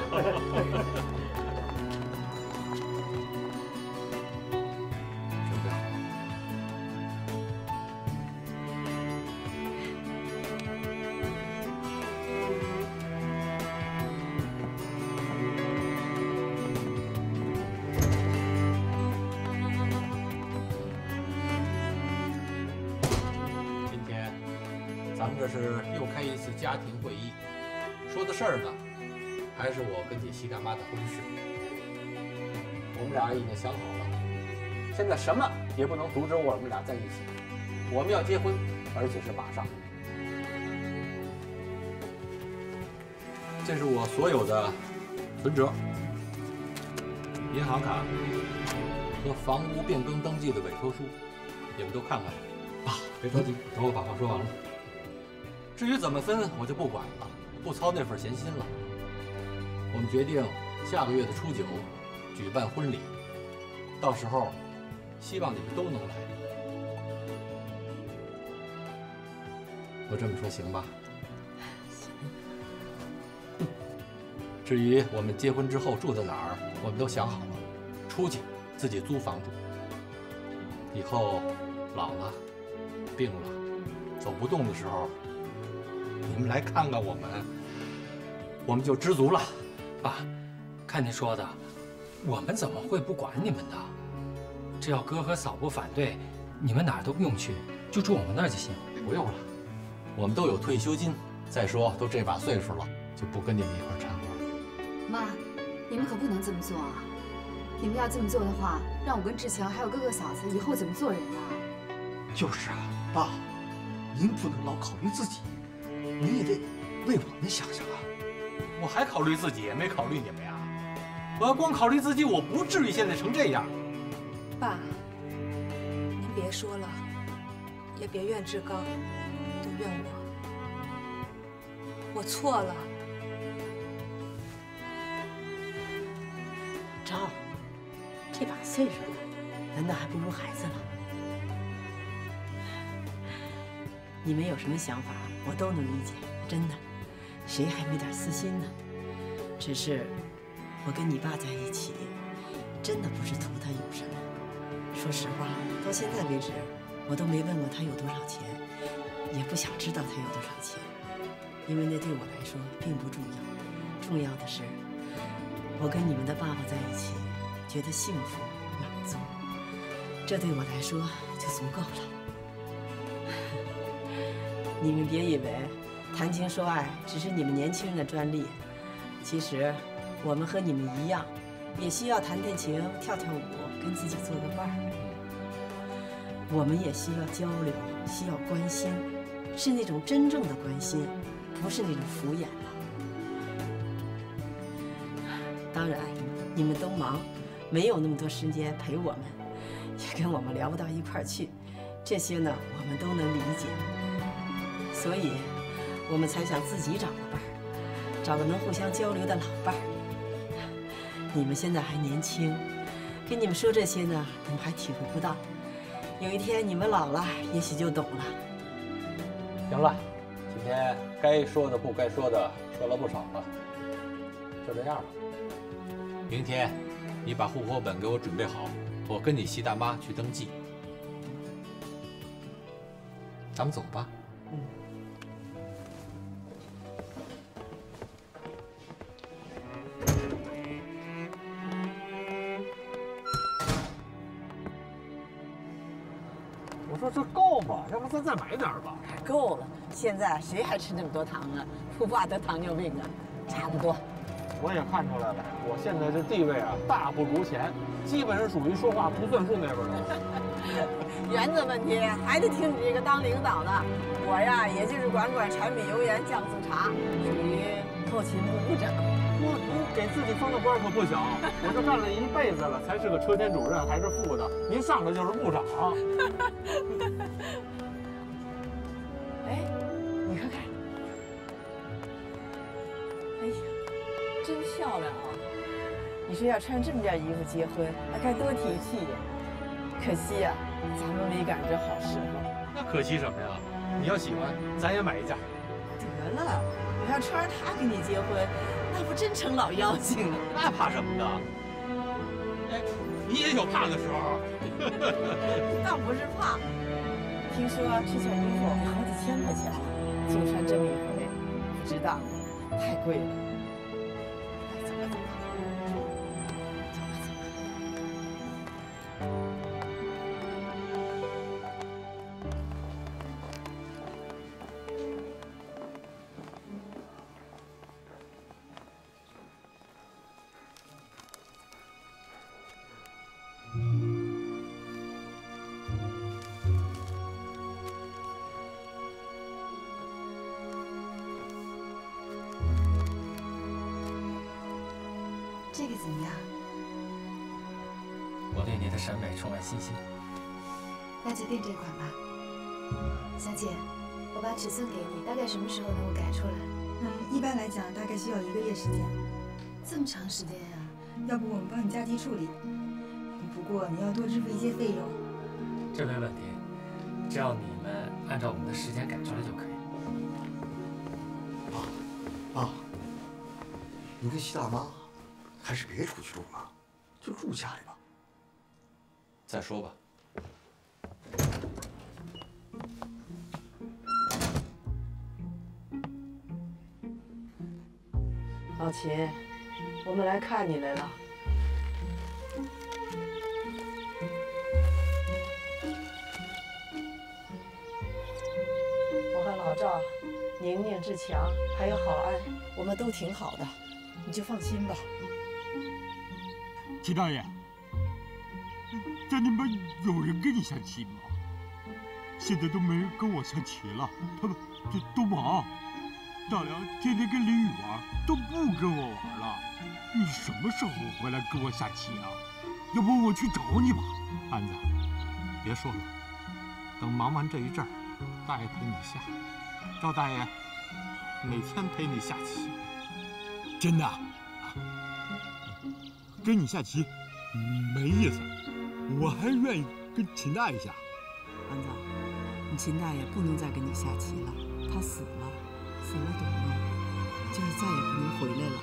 咱们这是又开一次家庭会议，说的事儿呢，还是我跟你西大妈的婚事。我们俩已经想好了，现在什么也不能阻止我们俩在一起。我们要结婚，而且是马上。这是我所有的存折、银行卡和房屋变更登记的委托书，你们都看看吧。爸，别着急，等我把话说完了。至于怎么分，我就不管了，不操那份闲心了。我们决定下个月的初九举办婚礼，到时候希望你们都能来。我这么说行吧？行。至于我们结婚之后住在哪儿，我们都想好了，出去自己租房住。以后老了、病了、走不动的时候，你们来看看我们，我们就知足了。 爸，看您说的，我们怎么会不管你们呢？只要哥和嫂不反对，你们哪儿都不用去，就住我们那儿就行。 不用了，我们都有退休金。再说都这把岁数了，就不跟你们一块掺和了。 妈，你们可不能这么做啊！你们要这么做的话，让我跟志强还有哥哥嫂子以后怎么做人啊？ 就是啊，爸，您不能老考虑自己，您也得为我们想想啊。 我还考虑自己，也没考虑你们呀。我要光考虑自己，我不至于现在成这样。 爸，您别说了，也别怨志刚，都怨我。我错了。 赵，这把岁数了，难道还不如孩子了？你们有什么想法，我都能理解，真的，谁还没点私心呢？只是我跟你爸在一起，真的不是图他有什么。说实话，到现在为止，我都没问过他有多少钱，也不想知道他有多少钱，因为那对我来说并不重要。重要的是，我跟你们的爸爸在一起，觉得幸福满足，这对我来说就足够了。你们别以为谈情说爱只是你们年轻人的专利，其实我们和你们一样，也需要弹弹琴、跳跳舞，跟自己做个伴儿。我们也需要交流，需要关心，是那种真正的关心，不是那种敷衍的。当然，你们都忙，没有那么多时间陪我们，也跟我们聊不到一块儿去，这些呢，我们都能理解。所以，我们才想自己找个伴儿，找个能互相交流的老伴儿。你们现在还年轻，跟你们说这些呢，你们还体会不到。 有一天你们老了，也许就懂了。 行了，今天该说的不该说的说了不少了，就这样吧。明天你把户口本给我准备好，我跟你习大妈去登记。咱们走吧。 嗯。 我说这够吗？要不咱再买点吧？ 够了，现在谁还吃那么多糖啊？不怕得糖尿病啊？差不多。 我也看出来了，我现在这地位啊，大不如前，基本是属于说话不算数那边的。 原则问题还得听你这个当领导的，我呀，也就是管管柴米油盐酱醋茶，属于后勤部部长。 我您给自己封的官可不小，我这干了一辈子了，才是个车间主任，还是副的，您上来就是部长。 哎，你看看，哎呀，真漂亮啊！你说要穿这么件衣服结婚，那该多提气呀！可惜呀、啊，咱们没赶着好时候。 那可惜什么呀？你要喜欢，咱也买一件。 得了，我要穿着它跟你结婚，那不真成老妖精了？ 那怕什么的？哎，你也有怕的时候。 倒不是怕，听说这件衣服好几千块钱，就穿这么一回，不知道，太贵了。哎，走吧走吧，走吧走吧。 这个怎么样？ 我对你的审美充满信心。 那就定这款吧。小姐，我把尺寸给你，大概什么时候能够改出来？ 嗯，一般来讲大概需要一个月时间。 这么长时间呀、啊？ 要不我们帮你加急处理，不过你要多支付一些费用。 这没问题，只要你们按照我们的时间改出来就可以。 爸，爸，你跟习大妈还是别出去住了，就住家里吧。 再说吧。 老秦，我们来看你来了。我和老赵、宁宁、志强还有郝安，我们都挺好的，你就放心吧。 秦大爷，在你们有人跟你下棋吗？现在都没人跟我下棋了，他们这都忙。大梁天天跟林雨玩，都不跟我玩了。你什么时候回来跟我下棋啊？要不我去找你吧。安子，别说了，等忙完这一阵儿，大爷陪你下。赵大爷每天陪你下棋，真的。跟你下棋没意思，我还愿意跟秦大爷下。 安子，你秦大爷不能再跟你下棋了，他死了。死了懂吗？就是再也不能回来了。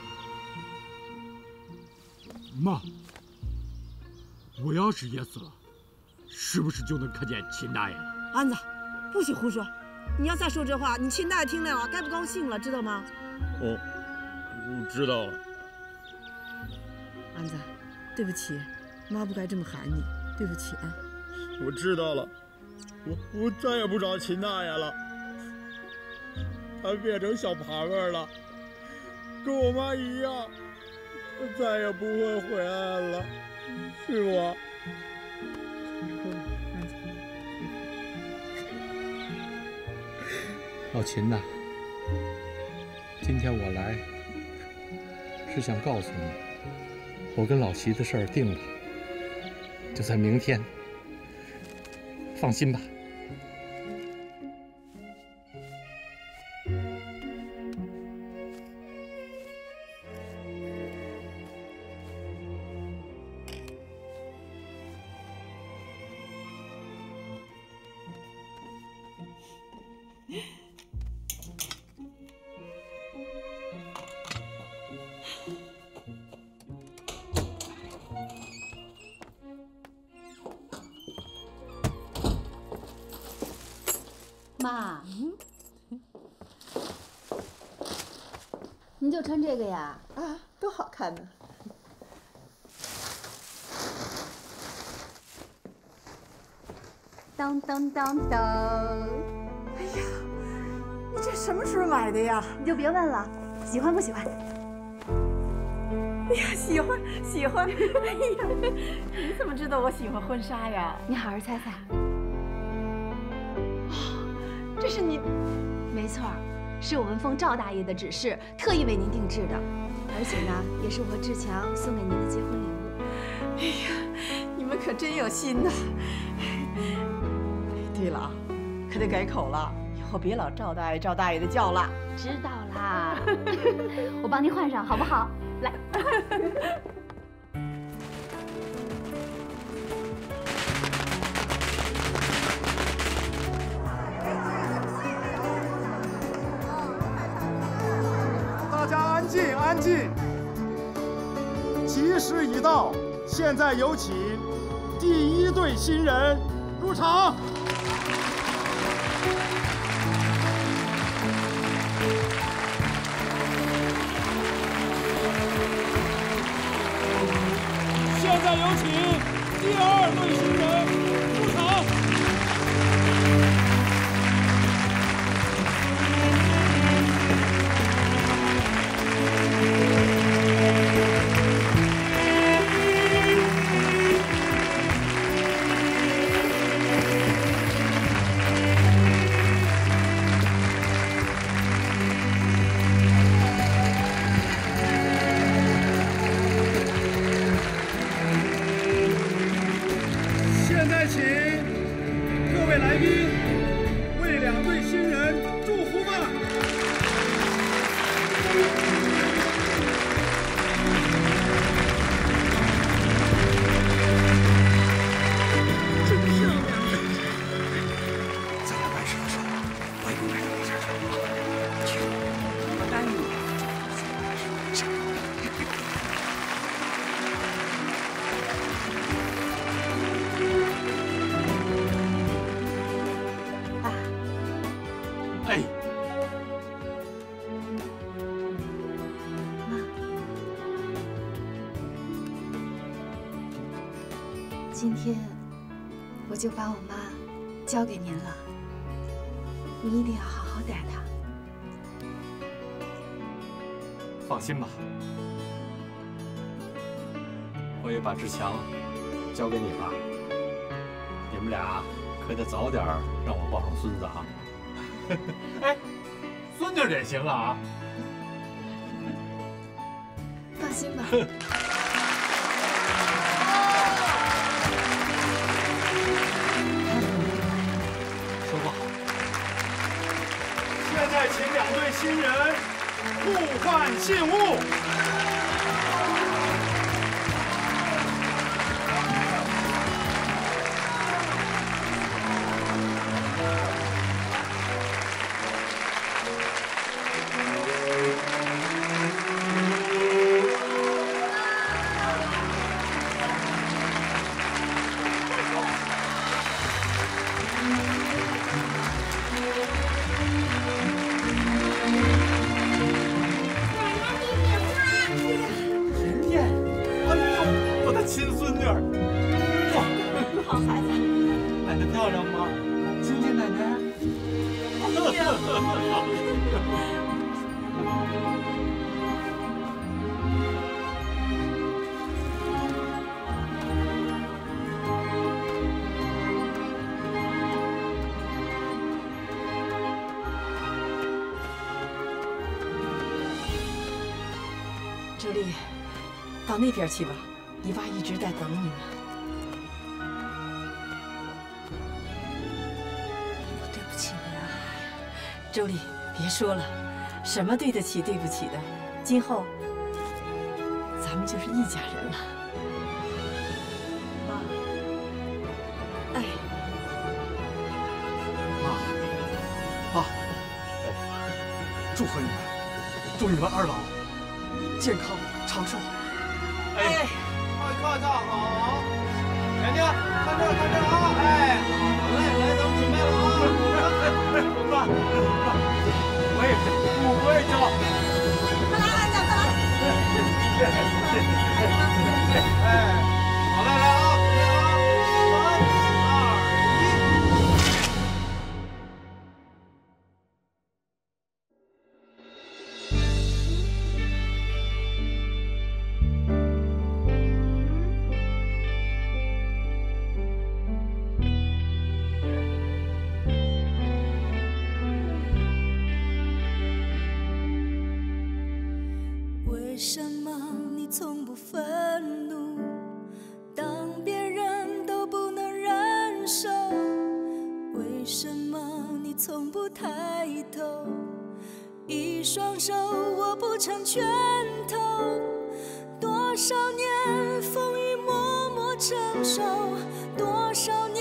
妈，我要是也死了，是不是就能看见秦大爷了？ 安子，不许胡说！你要再说这话，你秦大爷听了啊，该不高兴了，知道吗？ 哦，我知道了。 安子，对不起，妈不该这么喊你，对不起啊。 我知道了，我我再也不找秦大爷了。他变成小爬个了，跟我妈一样，他再也不会回来了，是我。老秦呐，今天我来是想告诉你，我跟老齐的事儿定了，就在明天。放心吧。 妈，你就穿这个呀？ 啊，多好看呢！ 当当当当！ 哎呀，你这什么时候买的呀？ 你就别问了，喜欢不喜欢？ 哎呀，喜欢喜欢！哎呀，你怎么知道我喜欢婚纱呀？ 你好好猜猜。 这是你， 没错，是我们奉赵大爷的指示，特意为您定制的，而且呢，也是我和志强送给您的结婚礼物。 哎呀，你们可真有心呐！对了啊，可得改口了，以后别老赵大爷赵大爷的叫了。 知道啦，我帮您换上好不好？来。 大家安静，安静！吉时已到，现在有请第一对新人入场。现在有请第二对新人入场。现在请各位来宾为两对新人祝福吧。 真漂亮！ 咱俩办事的时候，我也不该让你这样啊。去， 我答应你。 哎， 今天我就把我妈交给您了，你一定要好好待她。 放心吧，我也把志强交给你了，你们俩可得早点让我抱上孙子啊！哎，孙女也行啊！ 放心吧。 说不好。 现在请两对新人互换信物。亲孙女儿，哇， 好孩子， 奶奶漂亮吗？亲亲奶奶。哎呀！ 周丽，到那边去吧。你爸一直在等你们。我对不起你啊，周丽，别说了，什么对得起对不起的，今后咱们就是一家人了。妈，哎， 妈，爸。 祝贺你们，祝你们二老健康长寿。 哎，看看好，眼睛看这儿看这儿啊！哎，好嘞，来，咱们准备了啊！爸，爸，我也是，我也知道。快来来，快来！哎，好嘞，来啊，准备啊，三二一。 为什么你从不愤怒？当别人都不能忍受，为什么你从不抬头？一双手握不成拳头，多少年风雨默默承受，多少年